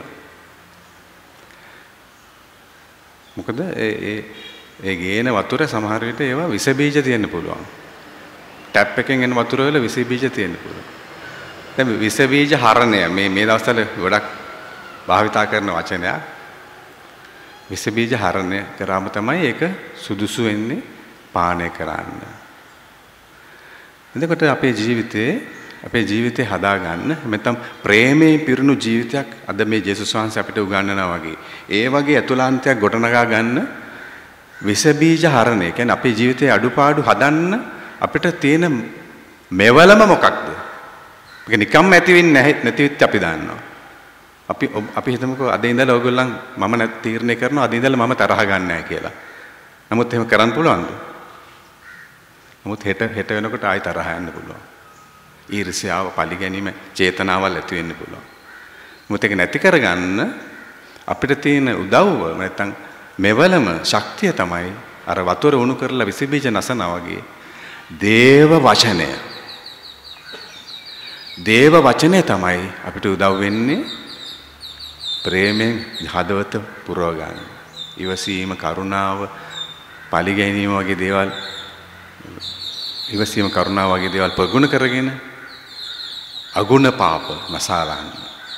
මොකද ඒ ඒ ඒ ගේන වතුර සමහර විට ඒවා විස බීජ තියෙන්න පුළුවන්. ටැප් එකෙන් එන වතුර වල විස බීජ තියෙන්න පුළුවන්. දැන් විස බීජ හරණය මේ මේ දවස්වල ගොඩක් භාවිතා කරන වචනයක්. විස බීජ හරණය කරාම තමයි ඒක සුදුසු වෙන්නේ පානය කරන්න. එතකොට අපේ ජීවිතේ අපේ ජීවිතේ හදාගන්න නැත්නම් ප්‍රේමයේ පිරුණු ජීවිතයක් අද මේ ජේසුස් වහන්සේ අපිට උගන්වනවා වගේ. ඒ වගේ අතුලාන්තයක් ගොඩනගා ගන්න විස බීජ හරණය කියන්නේ අපේ ජීවිතේ අඩුපාඩු හදන්න අපිට තියෙන මෙවලම මොකක්ද? ඒක නිකම්ම ඇති වෙන්නේ නැහැ නැතිවෙත් අපි දන්නවා. අපි අපි හිතමුකෝ අද ඉඳලා ඕගොල්ලන් මම තීරණය කරනවා අද ඉඳලා මම තරහ ගන්න නැහැ කියලා. නමුත් එහෙම කරන්න පුළුවන්ද? නමුත් හෙට හෙට වෙනකොට ආයි තරහ යන්න පුළුවන්. ඊර්ෂ්‍යාව, පරිගැනීම, චේතනාවල් ඇති වෙන්න පුළුවන්. මොකද ඒක නැති කරගන්න අපිට තියෙන උදව්ව නැත්තම් මෙවලම ශක්තිය තමයි අර වතුර උණු කරලා විස බීජ නැසනා වගේ දේව වචනය. දේව වචනේ තමයි අපිට උදව් වෙන්නේ ප්‍රේමයෙන් හදවත පුරව ගන්න. ඉවසීම, කරුණාව, පරිගැනීම වගේ දේවල් ඉවසීම, කරුණාව වගේ දේවල් ප්‍රගුණ කරගෙන අගුණ පාප නසාලන්න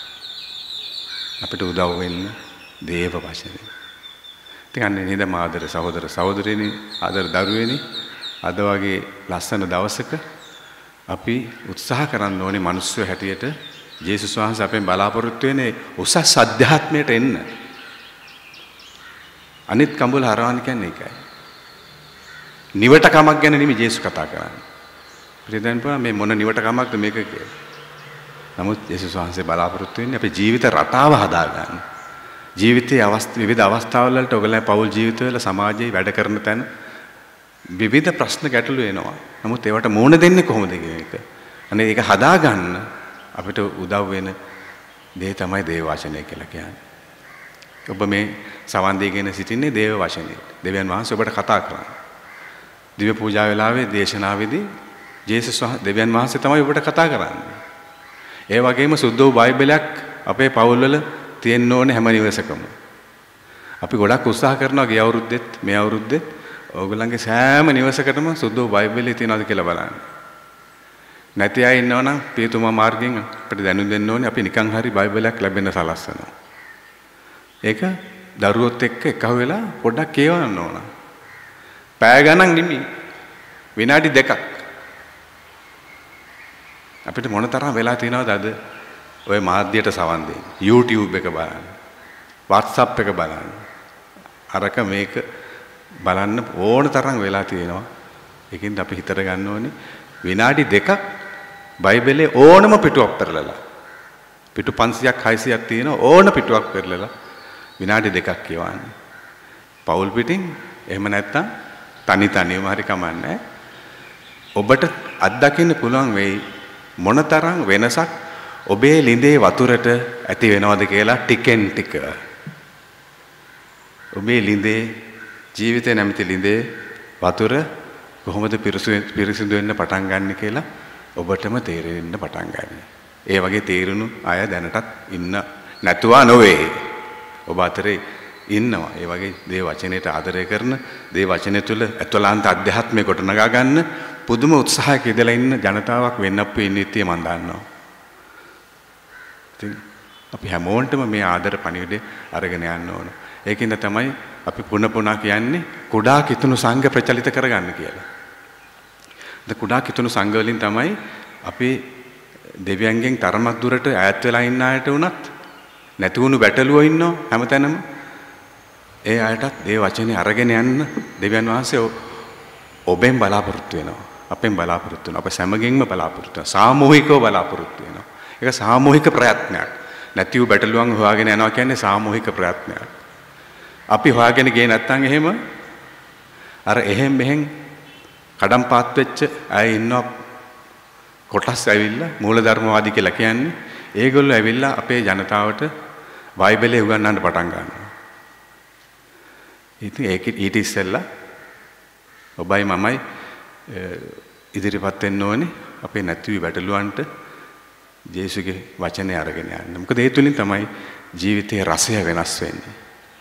අපිට උදව් වෙන්න දේව වචනේ. ඉතින් අන්නේ නේද මාදර සහෝදර සහෝදරියනි, ආදර දරුවෙනි, අද වගේ ලස්සන දවසක අපි උත්සාහ කරන්න ඕනේ මිනිස්සු හැටියට ජේසුස් වහන්සේ අපෙන් බලාපොරොත්තු වෙන්නේ උසස් අධ්‍යාත්මයට එන්න. අනිත් කඹුල හරවන්න කියන්නේ ඒකයි. නිවට කමක් ගැන නෙමෙයි ජේසුස් කතා කරන්නේ. පිළිදෙන්න පුළුවන් මේ මොන නිවට කමක්ද මේක කියලා. නමුත් ජේසුස් වහන්සේ බලාපොරොත්තු වෙන්නේ අපේ ජීවිත රටාව හදාගන්න. ජීවිතයේ අවස්ථා විවිධ අවස්ථාවල වලට ඔයගොල්ලෝ පෞල් ජීවිතවල සමාජයේ වැඩ කරන තැන විවිධ ප්‍රශ්න ගැටලු එනවා. නමුත් ඒවට මුහුණ දෙන්නේ කොහොමද කියන එක. අනේ ඒක හදාගන්න අපිට උදව් වෙන දේ තමයි දේව වචනය කියලා කියන්නේ. ඔබ මේ සවන් දීගෙන සිටින්නේ දේව වචනේ. දෙවියන් වහන්සේ ඔබට කතා කරන්නේ. දිව්‍ය පූජා වෙලාවේ දේශනාවේදී ජේසුස් වහන්සේ දෙවියන් වහන්සේ තමයි ඔබට කතා කරන්නේ. ඒ වගේම සුද්ධ වූ බයිබලයක් අපේ පවුල් වල තියෙන්න ඕනේ හැම නිවසකම. අපි ගොඩක් උත්සාහ කරනවා ගිය අවුරුද්දෙත් මේ අවුරුද්දෙත් ඕගොල්ලන්ගේ සෑම නිවසකටම සුද්ධ වූ බයිබලය තියෙනවද කියලා බලන්න. නැති අය ඉන්නවනම් පියතුමා මාර්ගයෙන් අපිට දැනුම් දෙන්න ඕනේ අපි නිකන් හරි බයිබලයක් ලැබෙන්න සලස්සනවා. ඒක දරුවොත් එක්ක එකහුව වෙලා පොඩ්ඩක් කියවන්න ඕන. පැය ගණන් නෙමෙයි විනාඩි දෙකක්. අපිට මොන තරම් වෙලා තියෙනවද අද ඔය මාධ්‍යයට සවන් දෙන්න. YouTube එක බලන්න. WhatsApp එක බලන්න. අරක මේක බලන්න ඕන තරම් වෙලා තියෙනවා. ඒකින්ද අපි හිතර ගන්න ඕනේ විනාඩි දෙකක් බයිබලයේ ඕනම පිටුවක් පෙරලලා. පිටු පන්සියයක් හයසියක් තියෙන ඕන පිටුවක් පෙරලලා විනාඩි දෙකක් කියවන්න. පෞල් පිටින් එහෙම නැත්තම් තනි තනියම හරි කමන්නේ. ඔබට අත්දකින්න පුළුවන් වෙයි මොනතරම් වෙනසක් ඔබේ ළිඳේ වතුරට ඇති වෙනවද කියලා ටිකෙන් ටික. ඔබේ ළිඳේ ජීවිතේ නැමැති ළිඳේ වතුර කොහොමද පිරිසිදු වෙන්න පටන් ගන්න කියලා ඔබටම තේරෙන්න පටන් ගන්නවා. ඒ වගේ තේරුණු අය දැනටත් ඉන්න නැතුවා නොවේ. ඔබ අතරේ ඉන්නවා. ඒ වගේ දේ වචනයට ආදරය කරන දේ වචනය තුළ අත්වලාන්ත අධ්‍යාත්මය ගොඩනගා ගන්න පුදුම උත්සාහයක ඉඳලා ඉන්න ජනතාවක් වෙන්න අපේ ඉන්නේ මම දන්නවා. ඉතින් අපි හැමෝන්ටම මේ ආදර පණිවිඩය අරගෙන යන්න ඕන. ඒකින්ද තමයි අපි පුන පුනා කියන්නේ කුඩා කිතුණු සංඝ ප්‍රචලිත කරගන්න කියලා. ද කුඩා කිතුණු සංඝ වලින් තමයි අපි දෙවියන්ගෙන් තරමක් දුරට ඈත් වෙලා ඉන්න අයට උනත් නැති වුණු බැටළුවෝ ඉන්නෝ හැමතැනම. ඒ අයටත් දේ වචනේ අරගෙන යන්න දෙවියන් වහන්සේ ඔබෙන් බලාපොරොත්තු වෙනවා. අපෙන් බලාපොරොත්තු වෙනවා. අප සැමගෙන්ම බලාපොරොත්තු වෙනවා. සාමූහිකව බලාපොරොත්තු වෙනවා. ඒක සාමූහික ප්‍රයත්නයක්. නැති වූ බැටළුවන් හොයාගෙන යනවා කියන්නේ සාමූහික ප්‍රයත්නයක්. අපි හොයාගෙන ගියේ නැත්නම් එහෙම අර එහෙම් මෙහෙන් කඩම්පාත් වෙච්ච අය ඉන්නවා කොටස් ඇවිල්ලා මූලධර්මවාදී කියලා කියන්නේ. ඒගොල්ලෝ ඇවිල්ලා අපේ ජනතාවට බයිබලය උගන්වන්න පටන් ගන්නවා. ඉතින් ඒක ඊට ඉස්සෙල්ලා ඔබයි මමයි ඉදිරිපත් වෙන්න ඕනේ අපේ නැති වී බැටළුවන්ට ජේසුගේ වචනේ අරගෙන යන්න. මොකද ඒ තුලින් තමයි ජීවිතයේ රසය වෙනස් වෙන්නේ.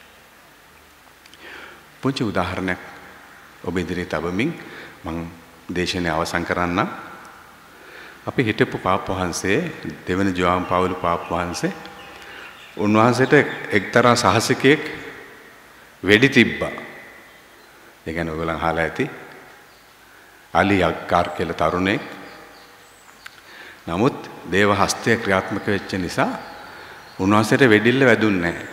පුංචි උදාහරණයක් ඔබ ඉදිරියට තබමින් මම දේශනාව අවසන් කරන්න. අපි හිටපු පාප වහන්සේ දෙවන ජෝවාන් පවුල් පාප වහන්සේ උන්වහන්සේට එක්තරා සාහසිකයෙක් වෙඩි තිබ්බා. ඒ කියන්නේ ඔයගොල්ලන් අහලා ඇති අලි අක්කාර් කියලා තරුණෙක්. නමුත් දේව හස්තය ක්‍රියාත්මක වෙච්ච නිසා උන්වහන්සේට වෙඩිල්ල වැදුන්නේ නැහැ.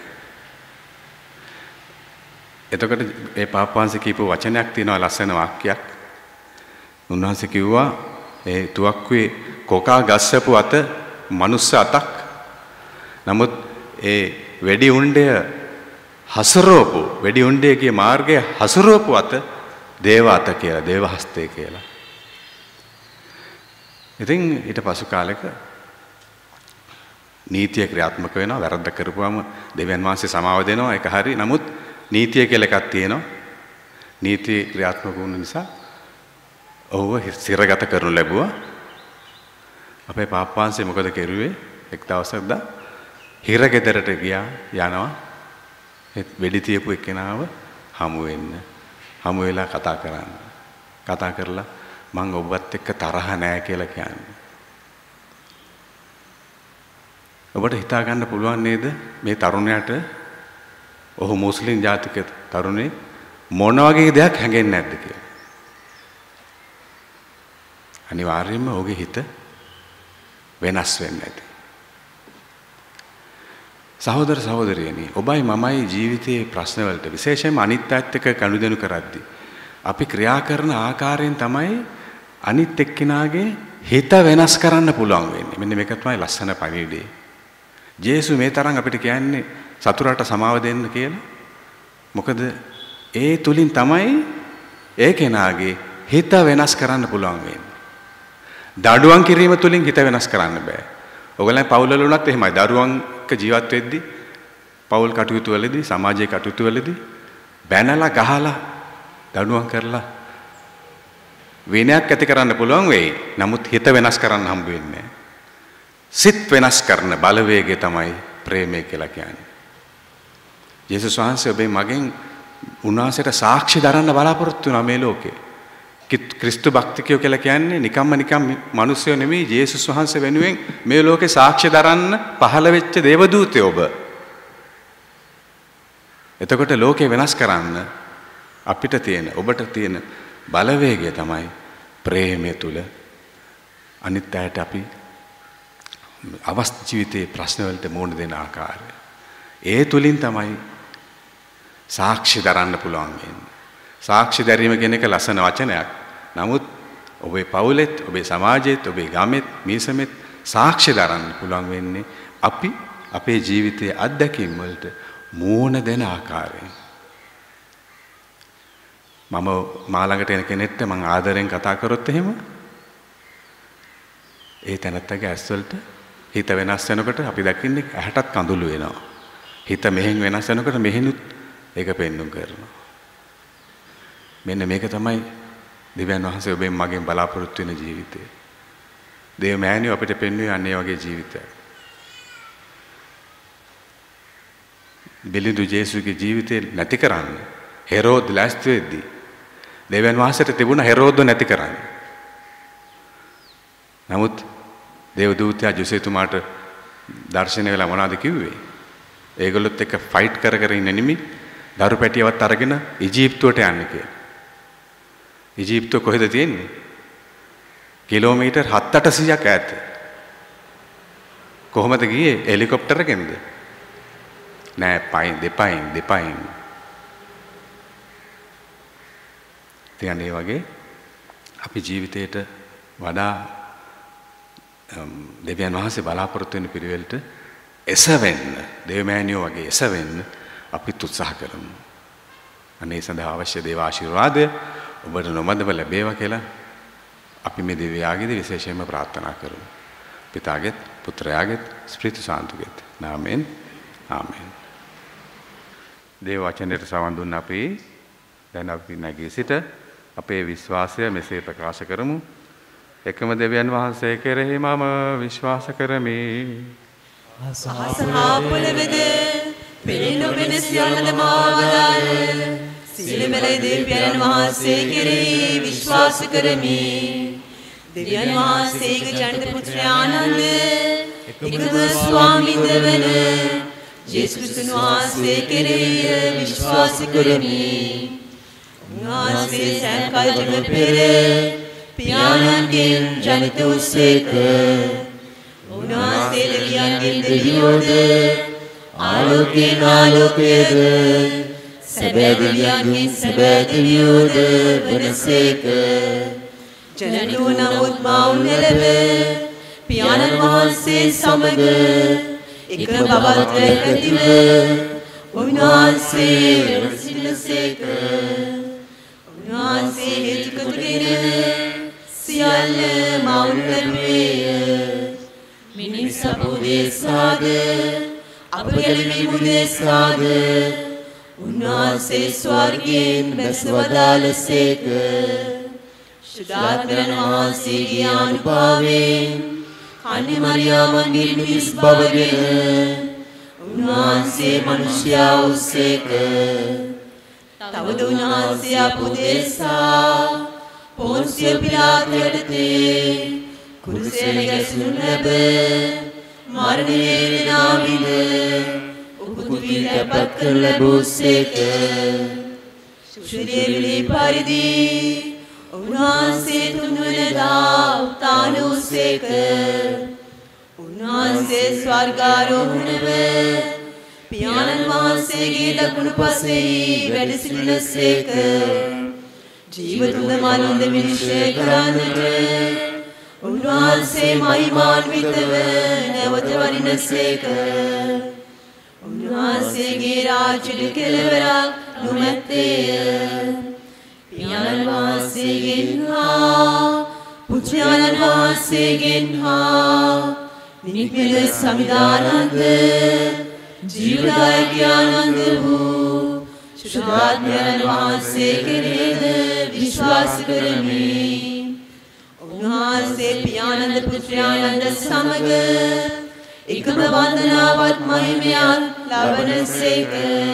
එතකොට ඒ පාප වහන්සේ කියපු වචනයක් තියෙනවා ලස්සන වාක්‍යයක්. උන්වහන්සේ කිව්වා ඒ තුවක්කුවේ කොකා ගස්සපු අත මනුස්ස අතක්. නමුත් ඒ වෙඩි උණ්ඩය හසුරුවපු වෙඩි උණ්ඩයේ මාර්ගය හසුරුවපු අත දේව අත කියලා, දේව හස්තය කියලා. ඉතින් ඊට පසු කාලෙක නීතිය ක්‍රියාත්මක වෙනවා. වැරද්ද කරපුවම දෙවියන් වහන්සේ සමාව දෙනවා. ඒක හරි. නමුත් නීතිය කියලා එකක් තියෙනවා. නීතිය ක්‍රියාත්මක වුණ නිසා ඔහුව සිරගත කරනු ලැබුවා. අපේ පාප්පාංශේ මොකද කෙරුවේ? එක් දවසක් දා හිරගෙදරට ගියා යනවා. ඒ වෙඩි තියපු එක්කෙනාව හමු වෙන්න. හමු වෙලා කතා කරන්න. කතා කරලා මං ඔබත් එක්ක තරහ නෑ කියලා කියන්නේ. ඔබට හිතා ගන්න පුළුවන් නේද මේ තරුණයාට ඔහු මුස්ලිම් ජාතික තරුණේ මොන වගේ දෙයක් හැඟෙන්නේ නැද්ද කියලා. අනිවාර්යයෙන්ම ඔහුගේ හිත වෙනස් වෙන්නේ නැති. සහෝදර සහෝදරියනි, ඔබයි මමයි ජීවිතයේ ප්‍රශ්න වලට විශේෂයෙන්ම අනිත් පැත්ත එක්ක කණුදෙනු කරද්දී අපි ක්‍රියා කරන ආකාරයෙන් තමයි අනිත් එක්කිනාගේ හිත වෙනස් කරන්න පුළුවන් වෙන්නේ. මෙන්න මේක තමයි ලස්සන පණිවිඩය. ජේසුස් මේ තරම් අපිට කියන්නේ සතුරට සමාව දෙන්න කියලා. මොකද ඒ තුලින් තමයි ඒ කෙනාගේ හිත වෙනස් කරන්න පුළුවන් වෙන්නේ. දඩුවම් කිරීම තුලින් හිත වෙනස් කරන්න බෑ. ඔයගොල්ලන් පවුල් වල උනත් එහෙමයි. දරුවන් එක්ක ජීවත් වෙද්දී පවුල් කටයුතු වලදී සමාජයේ කටයුතු වලදී බැනලා ගහලා දඩුවම් කරලා විනයක් ඇති කරන්න පුළුවන් වෙයි. නමුත් හිත වෙනස් කරන්න හම්බ වෙන්නේ නැහැ. සිත් වෙනස් කරන බලවේගය තමයි ප්‍රේමය කියලා කියන්නේ. යේසුස් වහන්සේ ඔබේ මගෙන් උන්වහන්සේට සාක්ෂි දරන්න බලාපොරොත්තු වෙනවා මේ ලෝකේ. ක්‍රිස්තු භක්තිකයෝ කියලා කියන්නේ නිකම්ම නිකම් මිනිස්සුયો නෙමෙයි. යේසුස් වහන්සේ වෙනුවෙන් මේ ලෝකේ සාක්ෂි දරන්න පහළ වෙච්ච දේවදූතයෝ ඔබ. එතකොට ලෝකේ වෙනස් කරන්න අපිට තියෙන ඔබට තියෙන බලවේගය තමයි ප්‍රේමය තුල අනිත් අයට අපි අවස්ථ ජීවිතයේ ප්‍රශ්න වලට මුහුණ දෙන ආකාරය. ඒ තුලින් තමයි සාක්ෂි දරන්න පුළුවන් වෙන්නේ. සාක්ෂි දැරීම කියන එක ලස්සන වචනයක්. නමුත් ඔබේ පවුලෙත්, ඔබේ සමාජෙත්, ඔබේ ගමෙත්, මිසමෙත් සාක්ෂි දරන්න පුළුවන් වෙන්නේ අපි අපේ ජීවිතයේ අත්දැකීම් වලට මුහුණ දෙන ආකාරයෙන්. මම මා ළඟට එන කෙනෙක්ට මම ආදරෙන් කතා කරොත් එහෙම ඒ තැනත්තගේ ඇස් වලට හිත වෙනස් වෙනකොට අපි දකින්නේ ඇහැටත් කඳුළු වෙනවා. හිත මෙහෙන් වෙනස් වෙනකොට මෙහෙනුත් ඒක පෙන්වුම් කරනවා. මෙන්න මේක තමයි දෙවියන් වහන්සේ ඔබෙන් මගෙන් බලාපොරොත්තු වෙන ජීවිතය. දේව මෑණියෝ අපිට පෙන්වන්නේ අන්නේ වගේ ජීවිතයක්. බිලිඳු ජේසුගේ ජීවිතේ නැති කරන්න හෙරෝද් ලෑස්ති වෙද්දී දෙවියන් වහන්සේට තිබුණ හෙරෝද්ව නැති කරන්න. නමුත් දේව දූතයා ජොසේතුමාට දර්ශනය වෙලා මොනවද කිව්වේ? ඒගොල්ලොත් එක්ක ෆයිට් කර කර ඉන්න නිමි දරු පැටියවත් අරගෙන ඊජිප්තුවට යන්න කියලා. ඊජිප්තුව කොහෙද තියෙන්නේ? කිලෝමීටර් හත් අටසීයක් ඈත. කොහොමද ගියේ? හෙලිකොප්ටරකින්ද? නෑ, පයින් දෙපයින් දෙපයින්. තියන ඒ වගේ අපි ජීවිතේට වඩා දෙවියන් වහන්සේ බලාපොරොත්තු වෙන පිළිවෙලට එසවෙන්න, දෙවිමෑණියෝ වගේ එසවෙන්න අපි උත්සාහ කරමු. අනේ සඳහා අවශ්‍ය දේව ආශිර්වාදය ඔබට නොමදව ලැබේවා කියලා අපි මේ දෙවියාගේදී විශේෂයෙන්ම ප්‍රාර්ථනා කරමු. පිතාගෙත්, පුත්‍රයාගෙත්, ස්ප්‍රිතු සාන්තුගෙත් නාමයෙන් ආමෙන්. දේව වචනයට සවන් දුන්න අපි දැන් අපි නැගී සිට අපේ විශ්වාසය මෙසේ ප්‍රකාශ කරමු. එකම දෙවියන් වහන්සේ කෙරෙහි මම විශ්වාස කරමි. අසහා පොළවේද පෙනෙන නොපෙන සියල්ලද මාවදාල සියලුමල දෙවියන් වහන්සේ කෙරෙහි විශ්වාස කරමි. දෙවියන් වහන්සේගේ ජනිත පුත්‍රයානන්ද එකම ස්වාමීන් වන යේසුස් ක්‍රිස්තුස් වහන්සේ කෙරෙහි විශ්වාස කරමි. උන්වහන්සේ සෑම කල්ම පෙර පියාණන්ගෙන් ජනිත වූසේක. උන්වහන්සේ දෙවියන්ගෙන් දෙවියෝද ආලෝකයෙන් ආලෝකයද සැබෑ දෙවියන්ගෙන් සැබෑ දෙවියෝද වනසේක. ජනිත වූ නමුත් මවුනලව පියාණන් වහන්සේ සමග එක බවත් ඇතිව උන්වහන්සේ සිටිනසේක. උන්වහන්සේ හේතු කොටගෙන සියල්ල මවුන් කරවේය. මිනිස් අපෝදේශාද අප ගැලවීම උදෙසාද උන්වහන්සේ ස්වර්ගයෙන් බැස වදාළසේක. ශුද්ධාත්මයන් වහන්සේගේ අනුභවයෙන් අනේ මරියාමගේ මිනිස් බවගෙන උන්වහන්සේ මිනිසයා උසේක තවද උන්වහන්සේ අපුදේසා පොන්සිය පිලාත් යටතේ කුරුසෙන ගැසුණු ලැබ මරණයේ විනාවිද උපුති ලැබත් කර ලැබුසේක සුදේවිලි පරිදි උන්වහන්සේ තුන්වනදා උත්ථාන වූසේක උන්වහන්සේ ස්වර්ගාරෝහණව පියාණන් වහන්සේගේ දකුණු පසෙහි වැඩ සිටිනසේක ජීවතුන්ද මරුන්ද විනිශ්චය කරන්නට උන්වහන්සේ මහිමාන්විතව නැවත වඩිනසේක උන්වහන්සේගේ රාජ්‍යයට කෙළවරක් නොමැත්තේය පියාණන් වහන්සේගෙන් හා පුත්‍රයාණන් වහන්සේගෙන් හා නික්මෙල සමිදානන්ද ජීවදායකයානන්ද වූ ශුද්ධාත්මයන් වහන්සේ කෙරෙහිද විශ්වාස කරමි උන්වහන්සේ පියාණන්ද පුත්‍රයාණන්ද සමග එකම වන්දනාවත් මහිමයන් ලබනසේක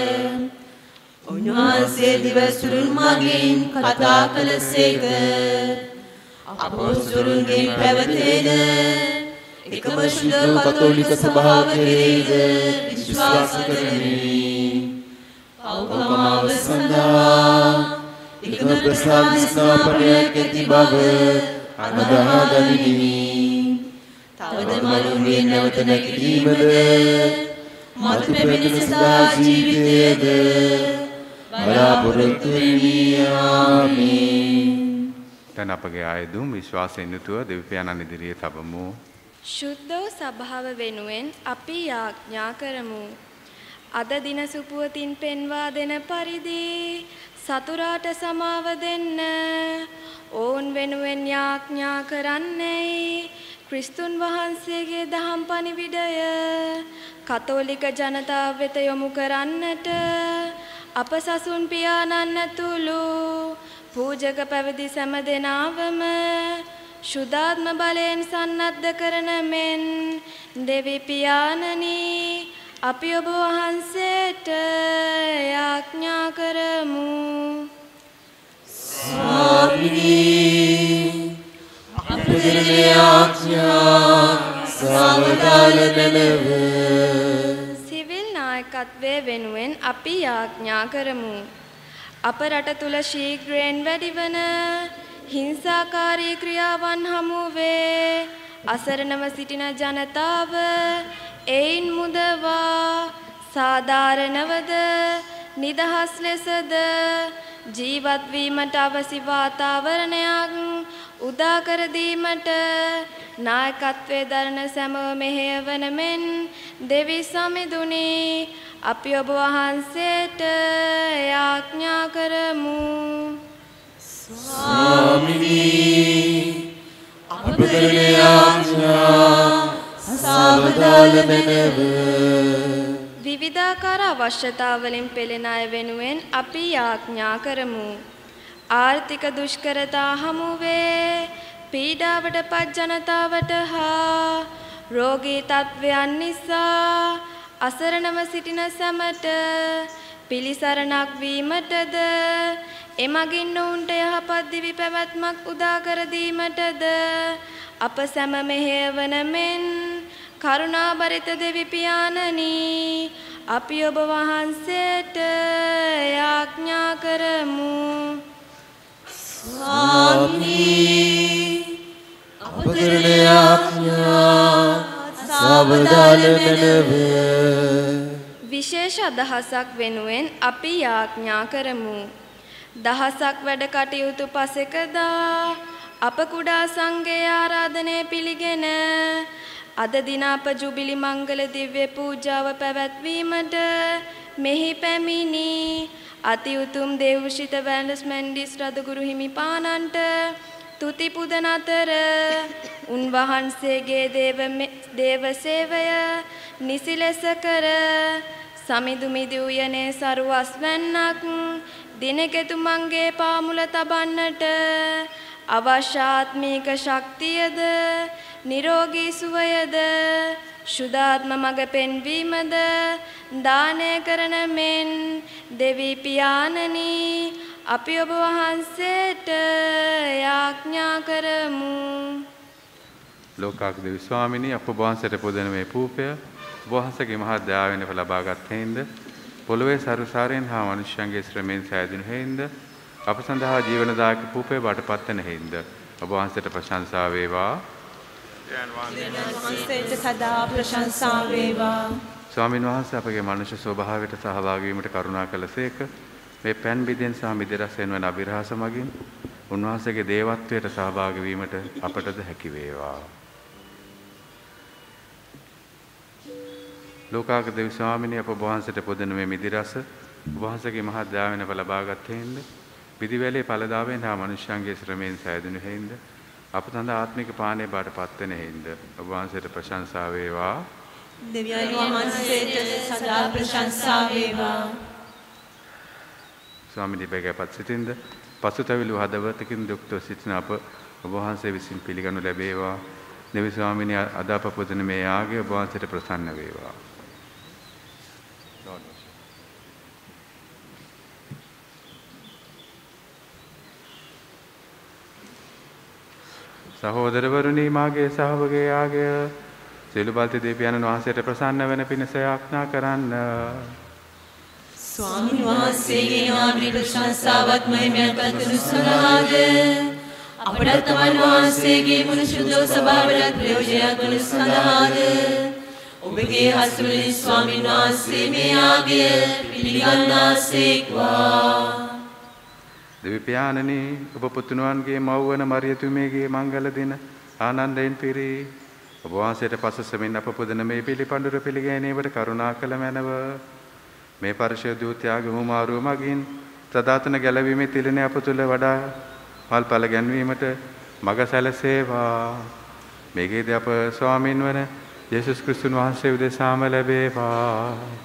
උන්වහන්සේ දිවසුරුන් මගින් කතා කළසේක අපොස්තුලුන්ගේ පැවතෙන එකම ශුද්ධ කතෝලික සභාව කෙරෙහිද විශ්වාස කරමි පෞකමාව සඳහා එකම ප්‍රසාද ස්ථාපනයක් ඇති බව අනදහා ගනිමි තවද මරුන්ගේ නැවත නැගීමද මතු පැමිණි සදා ජීවිතයද බලාපොරොත්තු වෙමි ආමේන්. දැන් අපගේ ආයුධ විශ්වාසයෙන් යුතුව දෙවියන්න් ඉදිරියේ තබමු. ශුද්ධ වූ සභාව වෙනුවෙන් අපි යාඥා කරමු. අද දින සුපුවතින් පෙන්වා දෙන පරිදි සතුරාට සමාව දෙන්න ඕන් වෙනුවෙන් යාඥා කරන්නේ ක්‍රිස්තුන් වහන්සේගේ දහම් පණිවිඩය කතෝලික ජනතාව වෙත යොමු කරන්නට අප සසුන් පියාණන් ඇතුළු පූජක පැවිදි සෑම දෙනාවම ශුද්ධාත්ම බලයෙන් සන්නද්ධ කරන මෙන් දෙවි පියාණනි අපි ඔබ වහන්සේට යාඥා කරමු. ස්වාමීනි අපගේ යාඥා සාවධාන වෙනව. සිවිල් නායකත්වයේ වෙනුවෙන් අපි යාඥා කරමු. අප රට තුල ශීඝ්‍රයෙන් වැඩිවන හිංසාකාරී ක්‍රියාවන් හමුවේ අසරණව සිටින ජනතාව එයින් මුදවා සාධාරණවද නිදහස් ලෙසද ජීවත් වීමට අවශ්‍ය වාතාවරණයක් උදා කර දීමට නායකත්වයේ දරන සෑම මෙහෙයවන මෙන් දෙවි සමිඳුනි අපි ඔබ වහන්සේට යාඥා කරමු. ස්වාමීනි අපගේ යාඥා සාවධාන වෙනව. විවිධාකාර අවශ්‍යතාවලින් පෙළෙන අය වෙනුවෙන් අපි යාඥා කරමු. ආර්ථික දුෂ්කරතා හමුවේ පීඩාවට පත් ජනතාවට හා රෝගී තත්ත්වයන් නිසා අසරණව සිටින සැමට පිළිසරණක් වීමටද එමගින් ඔවුන්ට යහපත් දිවි පැවැත්මක් උදා කර දීමටද අප සැම මෙහෙයවන මෙන් කරුණාබරිත දෙවි පියාණනි අපි ඔබ වහන්සේට යාඥා කරමු. ස්වාමීනි අපගේ යාඥා සාවධාන වෙනව. විශේෂ අදහසක් වෙනුවෙන් අපි යාඥා කරමු. දහසක් වැඩ කටයුතු පසෙකදා අප කුඩා සංඝයේ ආරාධනය පිළිගෙන අද දින අප ජුබිලි මංගල දිව්‍ය පූජාව පැවැත්වීමට මෙහි පැමිණි අති උතුම් දේවුෂිත වැලස් මැන්ඩිස් රදගුරු හිමිපාණන්ට තුති පුදන අතර උන්වහන්සේගේ දේව දේව සේවය නිසි ලෙස කර සමිඳු මිදි උයනේ සරුවස් වැන්නක් දිනකෙතුමන්ගේ පාමුල තබන්නට අවශ්‍ය ආත්මීක ශක්තියද නිරෝගී සුවයද ශුද්ධාත්ම මඟ පෙන්වීමද දානය කරන මෙන් දෙවි පියාණනි අපි ඔබ වහන්සේට යාඥා කරමු. ලෝකාක් දෙවි ස්වාමිනී අප වහන්සේට පොදන මේ පූපය වහන්සේගේ මහා දයාවෙන් ලබාගත් හේින්ද පොළොවේ සරුසාරයෙන් හා මනුෂ්‍යයන්ගේ ශ්‍රමයෙන් සෑදුණු හේින්ද අප සඳහා ජීවනදායක පූපය බාටපත් වෙන හේින්ද ඔබ වහන්සේට ප්‍රශංසා වේවා. වහන්සේට සදා ප්‍රශංසා වේවා. ස්වාමීන් වහන්සේ අපගේ මනුෂ්‍ය ස්වභාවයට සහභාගී වීමට කරුණා කළසේක. මේ පෑන් බිදෙන් සහ මිදරසෙන් වන අභිරහස මගින් උන්වහන්සේගේ දේවත්වයට සහභාගී වීමට අපටද හැකි වේවා. ලෝකාක දෙවි ස්වාමිනී අප වහන්සේට පොදන මේ මිදිරස වහන්සේගේ මහා දයාවෙන් ලබාගත් හේින්ද විදිවැලේ ඵලදාවෙන් හා මනුෂ්‍යයන්ගේ ශ්‍රමයෙන් සෑදුණු හේින්ද අප තඳ ආත්මික පානය බාටපත් වෙන හේින්ද ඔබ වහන්සේට ප්‍රශංසා වේවා. දෙවියන් වහන්සේට සදා ප්‍රශංසා වේවා. ස්වාමීනි බැගෑපත් සිටින්ද පසුතැවිලි හදවතකින් දුක්ව සිටින අප ඔබ වහන්සේ විසින් පිළිගනු ලැබේවා. දෙවි ස්වාමීනි අද අප පුදන මේ යාගය ඔබ වහන්සේට ප්‍රසන්න වේවා. සහෝදරවරුනි මාගේ සහවගේ යාගය සියලු බලති දෙවියන් වහන්සේට ප්‍රසන්න වෙන පිණිස යාඥා කරන්න. ස්වාමීන් වහන්සේගේ නාමයේ ප්‍රශංසාවත් මහිමයක් කරනු සඳහාද අපට තමන් වහන්සේගේ මුළු සුදෝ සභාවට ප්‍රයෝජනයක් වනු සඳහාද ඔබගේ හස්තවලින් ස්වාමීන් වහන්සේ මේ යාගය පිළිගන්නාසේක්වා. දෙවි පියාණනි ඔබ පුතුණුවන්ගේ මව් වන මරියතුමියගේ මංගල දින ආනන්දයෙන් පිරි ඔබ වහන්සේට පසසමින් අප පුදන මේ පිළිපඬුර පිළිගැනීමට කරුණා කළ මැනව. මේ පරිශුද්ධ දූතයාගේ මුමාරුව මගින් සදාතන ගැලවීමේ තිලින අප තුළ වඩා මල්පල ගැන්වීමට මඟ සැලසේවා. මේකේදී අප ස්වාමීන් වන යේසුස් ක්‍රිස්තුන් වහන්සේ උදෙසාම ලැබේවා.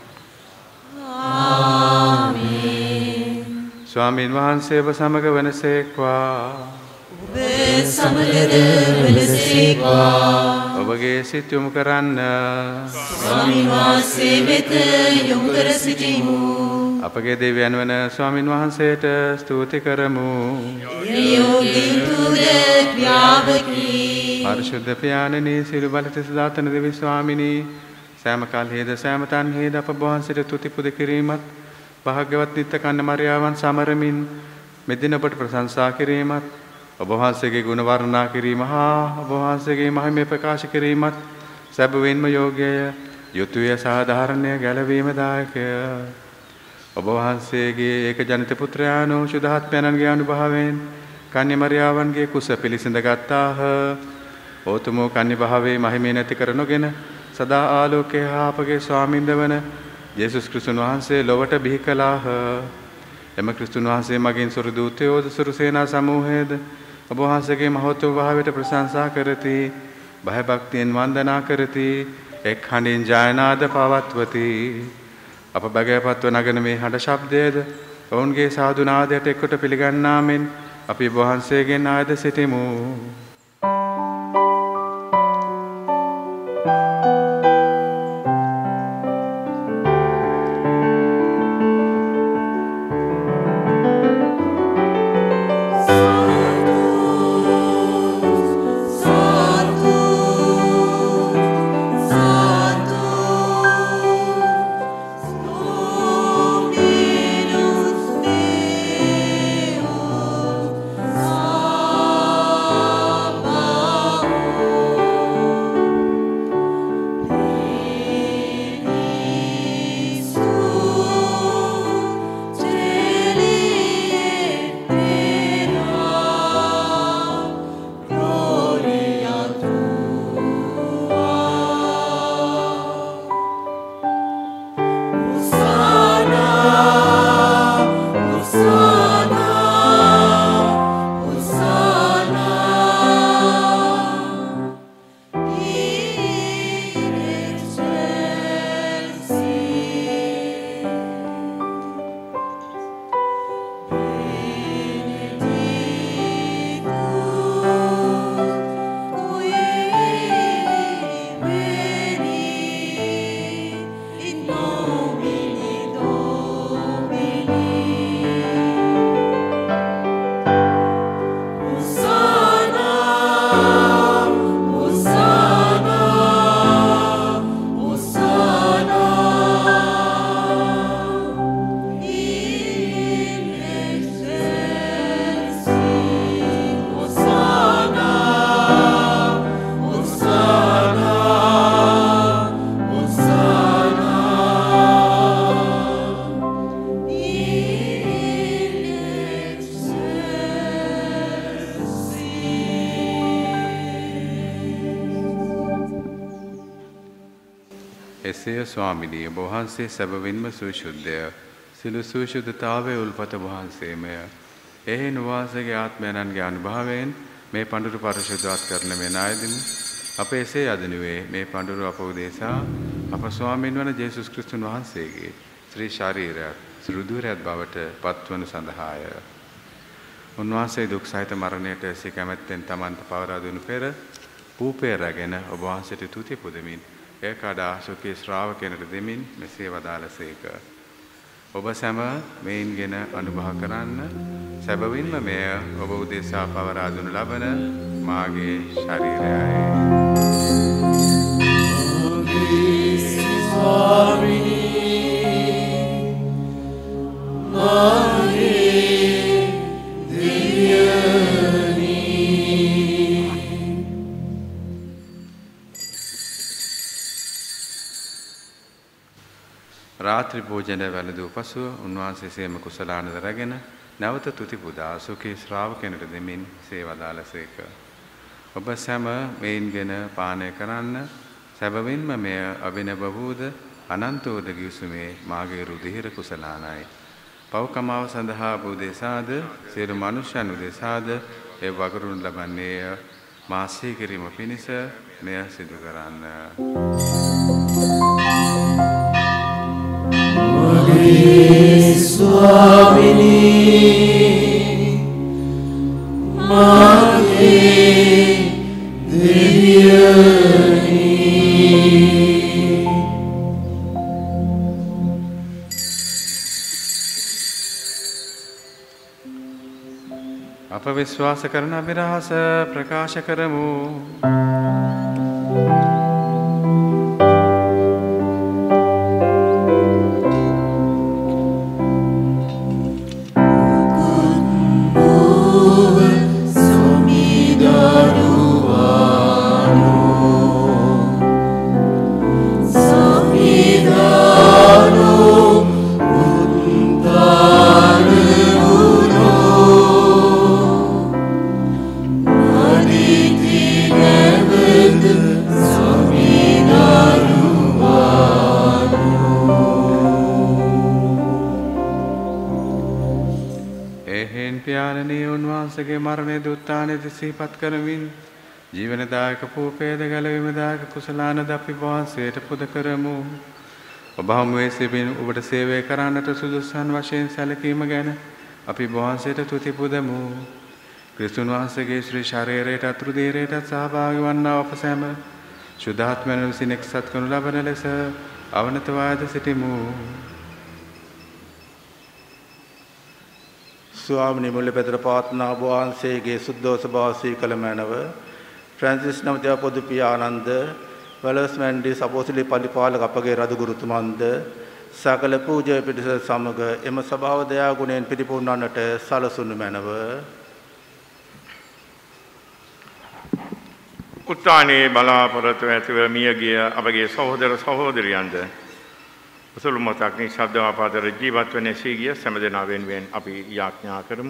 ආමේන්. ස්වාමීන් වහන්සේ ඔබ සමග වනසේක්වා. ඔබ සමගද වනසේක්වා. ඔබගේ සිත යොමු කරන්න. ස්වාමීන් වහන්සේ වෙත යොමු කර සිටිමු. අපගේ දෙවියන් වන ස්වාමීන් වහන්සේට ස්තුති කරමු. යෝගී තුද ක්‍රියාවකි. පරිශුද්ධ පියාණනි සිළු බලත සදාතන දෙවි ස්වාමිනී සෑම කාලයේද සෑම තන්හිද අප වහන්සේට තුති පුද කිරීමත් භාග්‍යවත් නිත්‍ය කන්න මරියාවන් සමරමින් මෙදින ඔබට ප්‍රශංසා කිරීමත් ඔබ වහන්සේගේ ගුණ වර්ණනා කිරීම හා ඔබ වහන්සේගේ මහිමය ප්‍රකාශ කිරීමත් සැබවින්ම යෝග්‍යය යුතුය සාධාරණය ගැලවීම දායකය. ඔබ වහන්සේගේ ඒක ජනිත පුත්‍රයාණෝ ශුද්ධාත්මයන්ගේ අනුභවයෙන් කන්‍ය මරියාවන්ගේ කුස පිළිසිඳ ගත්තාහ. ඕතුමෝ කන්‍ය භාවයේ මහිමය නැති කර නොගෙන සදා ආලෝකයේ හා අපගේ ස්වාමින්ද වන යේසුස් ක්‍රිස්තුන් වහන්සේ ලොවට බිහි කළාහ. එම ක්‍රිස්තුන් වහන්සේ මගින් සුරු දූතයෝද සුරු සේනා සමූහයද ඔබ වහන්සේගේ මහත්ව භාවයට ප්‍රශංසා කරති. භය භක්තියෙන් වන්දනා කරති. එක් හඬින් ජයනාද පවත්වති. අප බගයපත්ව නගන මේ හඬ ශබ්දයේද ඔවුන්ගේ සාදු නාදයට එක්කොට පිළිගන්නා මෙන් අපි ඔබ වහන්සේගෙන් ආයද සිටිමු. Oh එසේය ස්වාමිනී, ඔබ වහන්සේ සැබවින්ම සුවිශුද්ධය. සිළු සුවිශුද්ධතාවයේ උල්පත වහන්සේමය. එහෙන් වාසගේ ආත්මයන්ගේ අනුභවයෙන් මේ පඬුරු පරිශුද්ධවත් කරන මේ නායදෙමු. අප එසේ අදනුවේ මේ පඬුරු අප උදෙසා අප ස්වාමීන් වන ජේසුස් ක්‍රිස්තුන් වහන්සේගේ ශ්‍රී ශරීරයත් රුධිරයත් බවට පත්වනු සඳහාය. උන්වහන්සේ දුක් සහිත මරණයට එසේ කැමැත්තෙන් තමන්ට පවරා දුණු පෙර පූපය රැගෙන ඔබ වහන්සේට තුති පුදමින් එය කඩා සුඛී ශ්‍රාවකයන්ට දෙමින් මෙසේ වදාළසේක. ඔබ සැම මේන්ගෙන අනුභව කරන්න. සැබවින්ම මෙය ඔබ උදෙසා පවරා දුණු ලබන මාගේ ශරීරයයි. රාත්‍රී භෝජන වැළඳූ පසුව උන්වහන්සේ සේම කුසලානද රැගෙන නැවත තුති පුදා සුඛී ශ්‍රාවකයන්ට දෙමින් සේවදාලසේක. ඔබ සැම මේන්ගෙන පානය කරන්න. සැබවින්ම මෙය අවිනව වූද අනන්ත වූද ගිවිසුමේ මාගේ රුධිර කුසලානයි. පව්කමාව සඳහා බුදේසාද සියලු මනුෂ්‍යයන් උදෙසාද ඒ වගරුන් ලබන්නේය. මාසී කිරීම පිණිස මෙය සිදු කරන්න. මගේ ස්වාමිනී, මාගේ දෙවියනි. අප විශ්වාස කරන අභිරහස ප්‍රකාශ කරමු. මරණය දුත්තානද සිහිපත් කරමින් ජීවනදායක පූපේද ගැලවීමදායක කුසලානද අපි වහන්සේට පුද කරමු. ඔබ හමුවේ සිටින ඔබට සේවය කරන්නට සුදුසුසන් වශයෙන් සැලකීම ගැන අපි වහන්සේට තුති පුදමු. ක්‍රිස්තුන් වහන්සේගේ ශ්‍රී ශරීරයට රුධිරයට සහභාගී වන්නා අප සැම සුද්ධාත්මයන් විසින් එක්සත් කරනු ලබන ලෙස අවනතවාද සිටිමු. ස්වාමිනී මුල්ල පෙතර පාත්නා වහන්සේගේ සුද්ධෝස භාසී කළ මැනව ෆ්‍රැන්සිස් නමතිව පොදු පියානන්ද වලස් මැන්ඩිස් අපෝස්තලී පරිපාලක අපගේ රදුගුරුතුමන්ද සකල පූජ්‍ය පිරිස සමග එම සභාව දයා ගුණයෙන් පිරිපුන්වන්නට සලසුණු මැනව. උත්තානයේ බලාපොරොත්තු ඇතිව මියගිය අපගේ සහෝදර සහෝදරියන්ද උසුළු මොහොතක් නිශ්ශබ්දව අපාතර ජීවත් වන සීගිය සෑම දෙනා වෙනුවෙන් අපි යාඥා කරමු.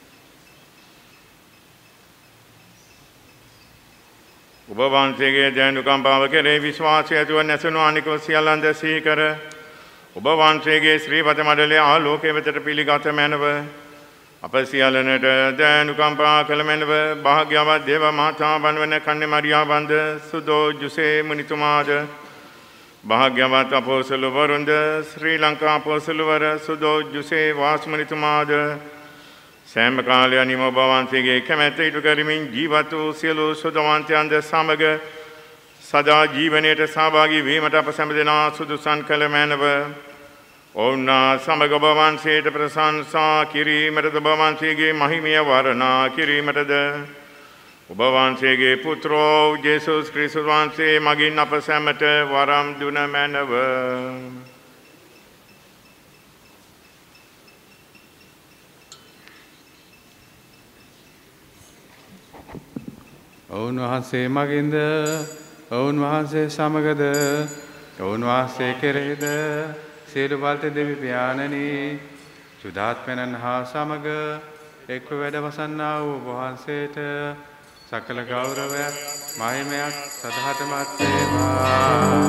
ඔබ වහන්සේගේ දයානුකම්පාව කෙරෙහි විශ්වාසය ඇතිව නැසුණු අනිකව සියල්ලන් ද සිහි කර ඔබ වහන්සේගේ ශ්‍රී පද මඩලයේ ආලෝකයේ වෙතට පිළිගත මැනව අප සියල්ලනට දයානුකම්පා කළ මැනව භාග්‍යවත් දේව මාතා වන කන්‍ය මරියාවන්ද සුදෝ ජුසේ මුනිතුමාද භාග්‍යවත් අපෝසලවරුන්ද ශ්‍රී ලංකා අපෝසලවර සුදෝ ජුසේ වාස්මනිතුමාද සෑම කාලයනිම ඔබ වහන්සේගේ කැමැත්ත ඉටු කරමින් ජීවත් වූ සියලු සුදවන්තයන්ද සමග සදා ජීවනයට සහභාගී වීමට අප සැම දෙනා සුදුසන් කළ මැනව ඔවුන් සමග ඔබ වහන්සේට ප්‍රශංසා කිරීමටද ඔබ වහන්සේගේ මහිමය වර්ණනා කිරීමටද ඔබ වහන්සේගේ පුත්‍රෝ ජේසුස් ක්‍රිස්තුස් වහන්සේ මගින් අප සැමට වරම් දුන මැනව. ඔවුන් වහන්සේ මගින්ද ඔවුන් වහන්සේ සමගද ඔවුන් වහන්සේ කෙරෙහිද සියලු බලත දෙවි පියාණනි සුදාත්මයන් හා සමග එක්ව වැඩ වසන්නා වූ වහන්සේට සකල ගෞරවයක් මහිමයක් සදහටමත් වේවා.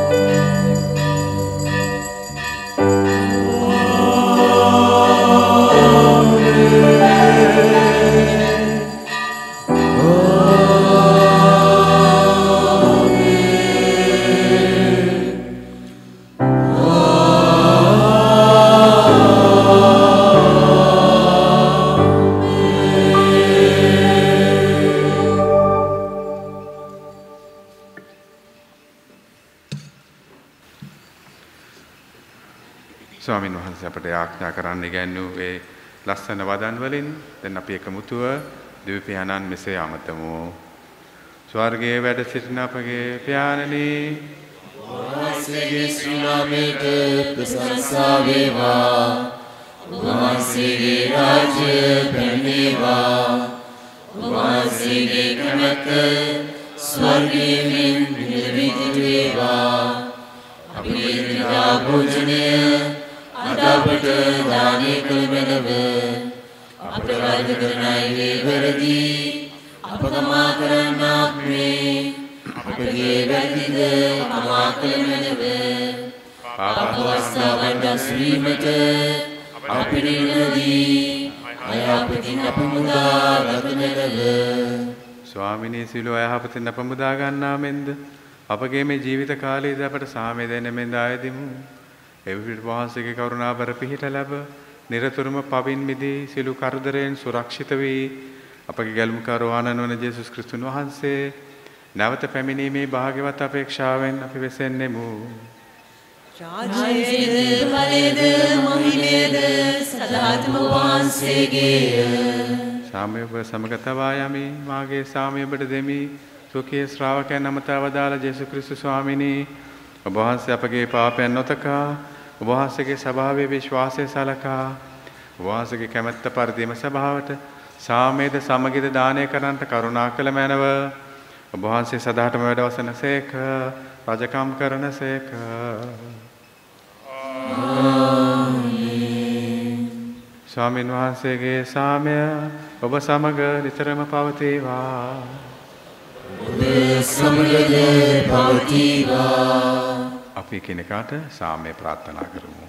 ස්වාමීන් වහන්සේ අපට ආඥා කරන්න ඉගැන්වූ ඒ ලස්සන වදන් වලින් දැන් අපි එකමුතුව දිව්‍ය පියාණන් මෙසේ ආමතමු. ස්වර්ගයේ වැඩ සිටින අපගේ පියාණනි, වහන්සේගේ ශ්‍රී නාමයට ප්‍රශංසා වේවා. වහන්සේගේ රාජ්‍ය පැමිණේවා. වහන්සේගේ කැමැත්ත ස්වර්ගයේ මෙන් නිර්විද්‍යාව වේවා. අපේ දිනා භෝජනය අද අපට දානය කළ මැනව. අපට වරද කරන අය වැරදි අප කමා කරන්නාක් මේ. අපගේ වැරදිද කමා කළ මැනව. පාප අවස්ථාවන් දැස්වීමට අපිට ඉඩදී අය අපතින් අප මුදා ගත මැනව. ස්වාමිනී සිළුව අයහපතින් අප මුදා ගන්නා මෙන්ද අපගේ මේ ජීවිත කාලයේදී අපට සාමය දෙන්න මෙන්ද ආයදිමු. එවිට වහන්සේගේ කරුණාබර පිහිට ලැබ නිරතුරුම පවින් මිදී සිළු කරදරයෙන් සුරක්ෂිත වී අපගේ ගැලුම්කරු ආනන්ද වන ජේසුස් ක්‍රිස්තුන් වහන්සේ නැවත පැමිණීමේ භාග්‍යවත් අපේක්ෂාවෙන් අපි වෙසෙන්නෙමු. රාජ්‍යයේද බලයේද මහිමයේද සදාතම වහන්සේගේය. සාමය ඔබ සමග තබා යමි. මාගේ සාමය ඔබට දෙමි. සුඛී ශ්‍රාවකයන් නමතව දාල ජේසුස් ක්‍රිස්තුස් ස්වාමිනී, ඔබ වහන්සේ අපගේ පාපයන් නොතකා ඔබ වහන්සේගේ ස්වභාවයේ විශ්වාසය සලකා ඔබ වහන්සේගේ කැමැත්ත පරිදිම ස්වභාවට සාමයේද සමගිද දානය කරන්නට කරුණා කළ මැනව. ඔබ වහන්සේ සදාටම වැඩවසන සේක, රජකම් කරන සේක. ස්වාමීන් වහන්සේගේ සාමය ඔබ සමග නිතරම පවතිවා. ඔබ සමගද පවතිවා. අපි කෙනෙකුට සාමය ප්‍රාර්ථනා කරමු.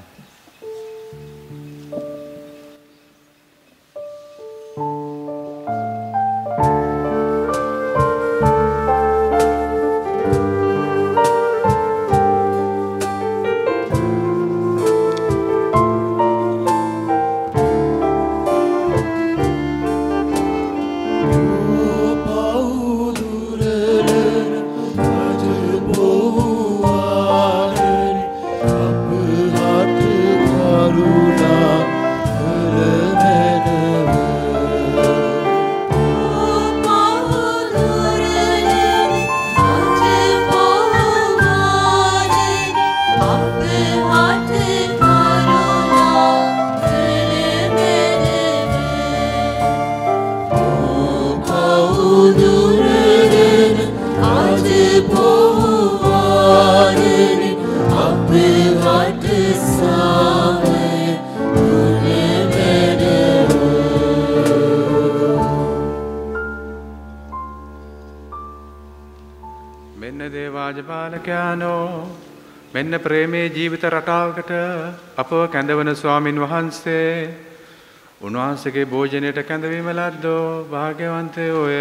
මෙන්න ප්‍රේමේ ජීවිත රටාවකට අපව කැඳවන ස්වාමින් වහන්සේ, උන්වහන්සේගේ භෝජනයට කැඳවීම ලද්දෝ භාග්‍යවන්තයෝය.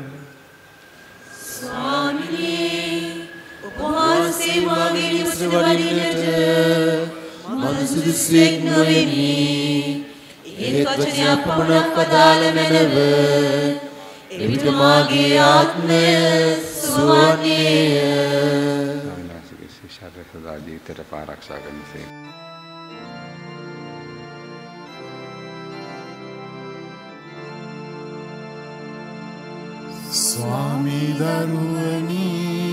ස්වාමිනේ, උපවාසයේ මාගේ නිවසට වඩින්නට මම සුදුසුෙක් නොවෙමි. ඒත් වචනයක් පමණක් අදාළ මැනව. එවිට මාගේ ආත්මය සුවන්නේය. සදා ජීවිතයට ආරක්ෂා කරනසේ. ස්වාමී දරුවනි,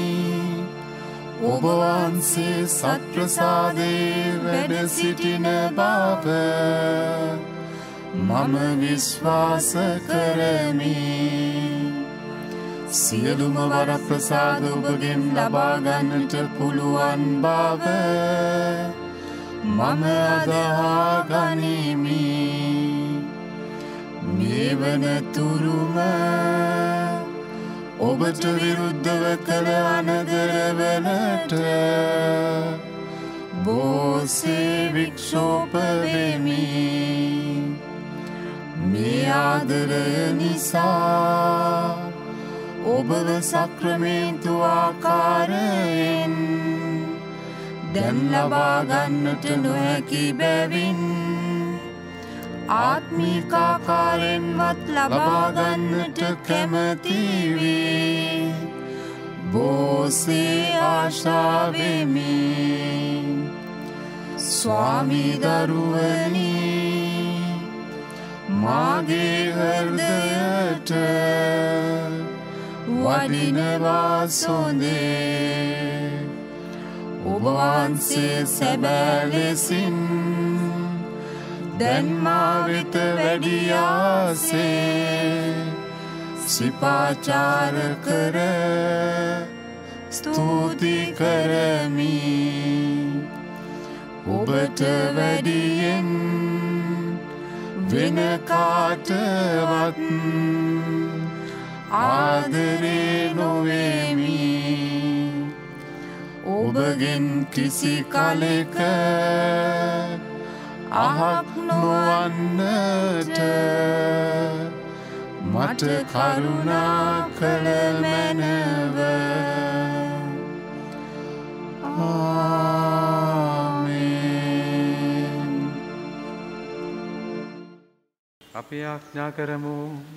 ඔබ වහන්සේ සත්ප්‍රසාදේ වැඩ සිටින බව මම විශ්වාස කරමි. සියලුම වරප්‍රසාද ඔබගෙන් ලබා ගන්නට පුළුවන් බව මම අදහා ගනිමි. මේ වන තුරුම ඔබට විරුද්ධව කළ අනදරවලට බෝසේ වික්ෂෝප වෙමි. මේ ආදරය නිසා ඔබව සක්‍රමේන්තු ආකාරයෙන් දැන් ලබා ගන්නට නොහැකි බැවින් ආත්මික ආකාරයෙන්වත් ලබා ගන්නට කැමැති වේ. බෝසේ ආශා වෙමි. ස්වාමී දරුවනි මාගේ හෘදයට වඩිනවා සොඳේ. ඔබ වහන්සේ සැබෑ ලෙසින් දැන් මා වෙත වැඩියාසේ සිපාචාර කර ස්තුති කරමි. ඔබට වැඩියෙන් වෙන කාටවත් ආදරේ නොවේමි. ඔබගෙන් කිසි කලෙක අහක් නොවන්නට මට කරුණා කළ මැනව. ආමේන්. අපි ආඥා කරමු.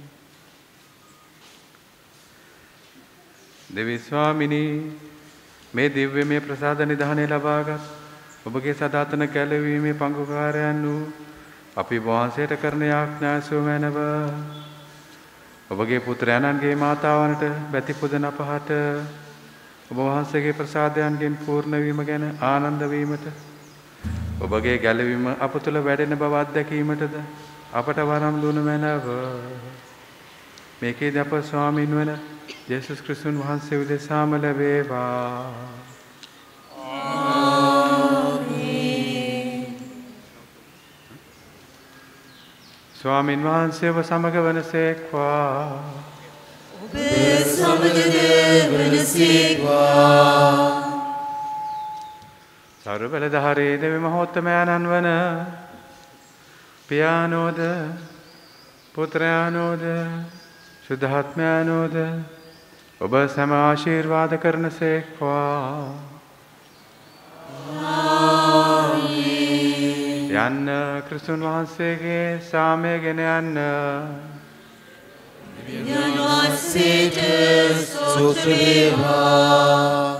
දෙවි ස්වාමිනී මේ දිව්‍යමය ප්‍රසාද නිධානය ලබාගත් ඔබගේ සදාතන කැලවීමේ පංගුකාරයන් වූ අපි වහන්සේට කරන යාඥා සුවමැනව ඔබගේ පුත්‍රයන්න්ගේ මාතාවන්ට බැති පුදන අපහට ඔබ වහන්සේගේ ප්‍රසාදයන්ගෙන් පූර්ණ වීම ගැන ආනන්ද වීමට ඔබගේ ගැලවීම අප තුළ වැඩෙන බව අත්දැකීමටද අපට වරම් දුන මැනව. මේකේදී අප ස්වාමීන් වන යේසුස් ක්‍රිස්තුන් වහන්සේ උදෙසාම ලැබේවා. ස්වාමීන් වහන්සේ ඔබ සමග වනසේක්වා. ඔබ සමගද වනසේක්වා. සර්ව බලධාරී දෙවි මහෝත්තමයන්න් වන පියානෝද පුත්‍රයානෝද සුද්ධාත්මයානෝද ඔබ සම ආශිර්වාද කරනසේක්වා. යන්න ක්‍රිස්තුන් වහන්සේගේ සාමය ගෙන යන්න. වහන්සේට ස්තුති වේවා.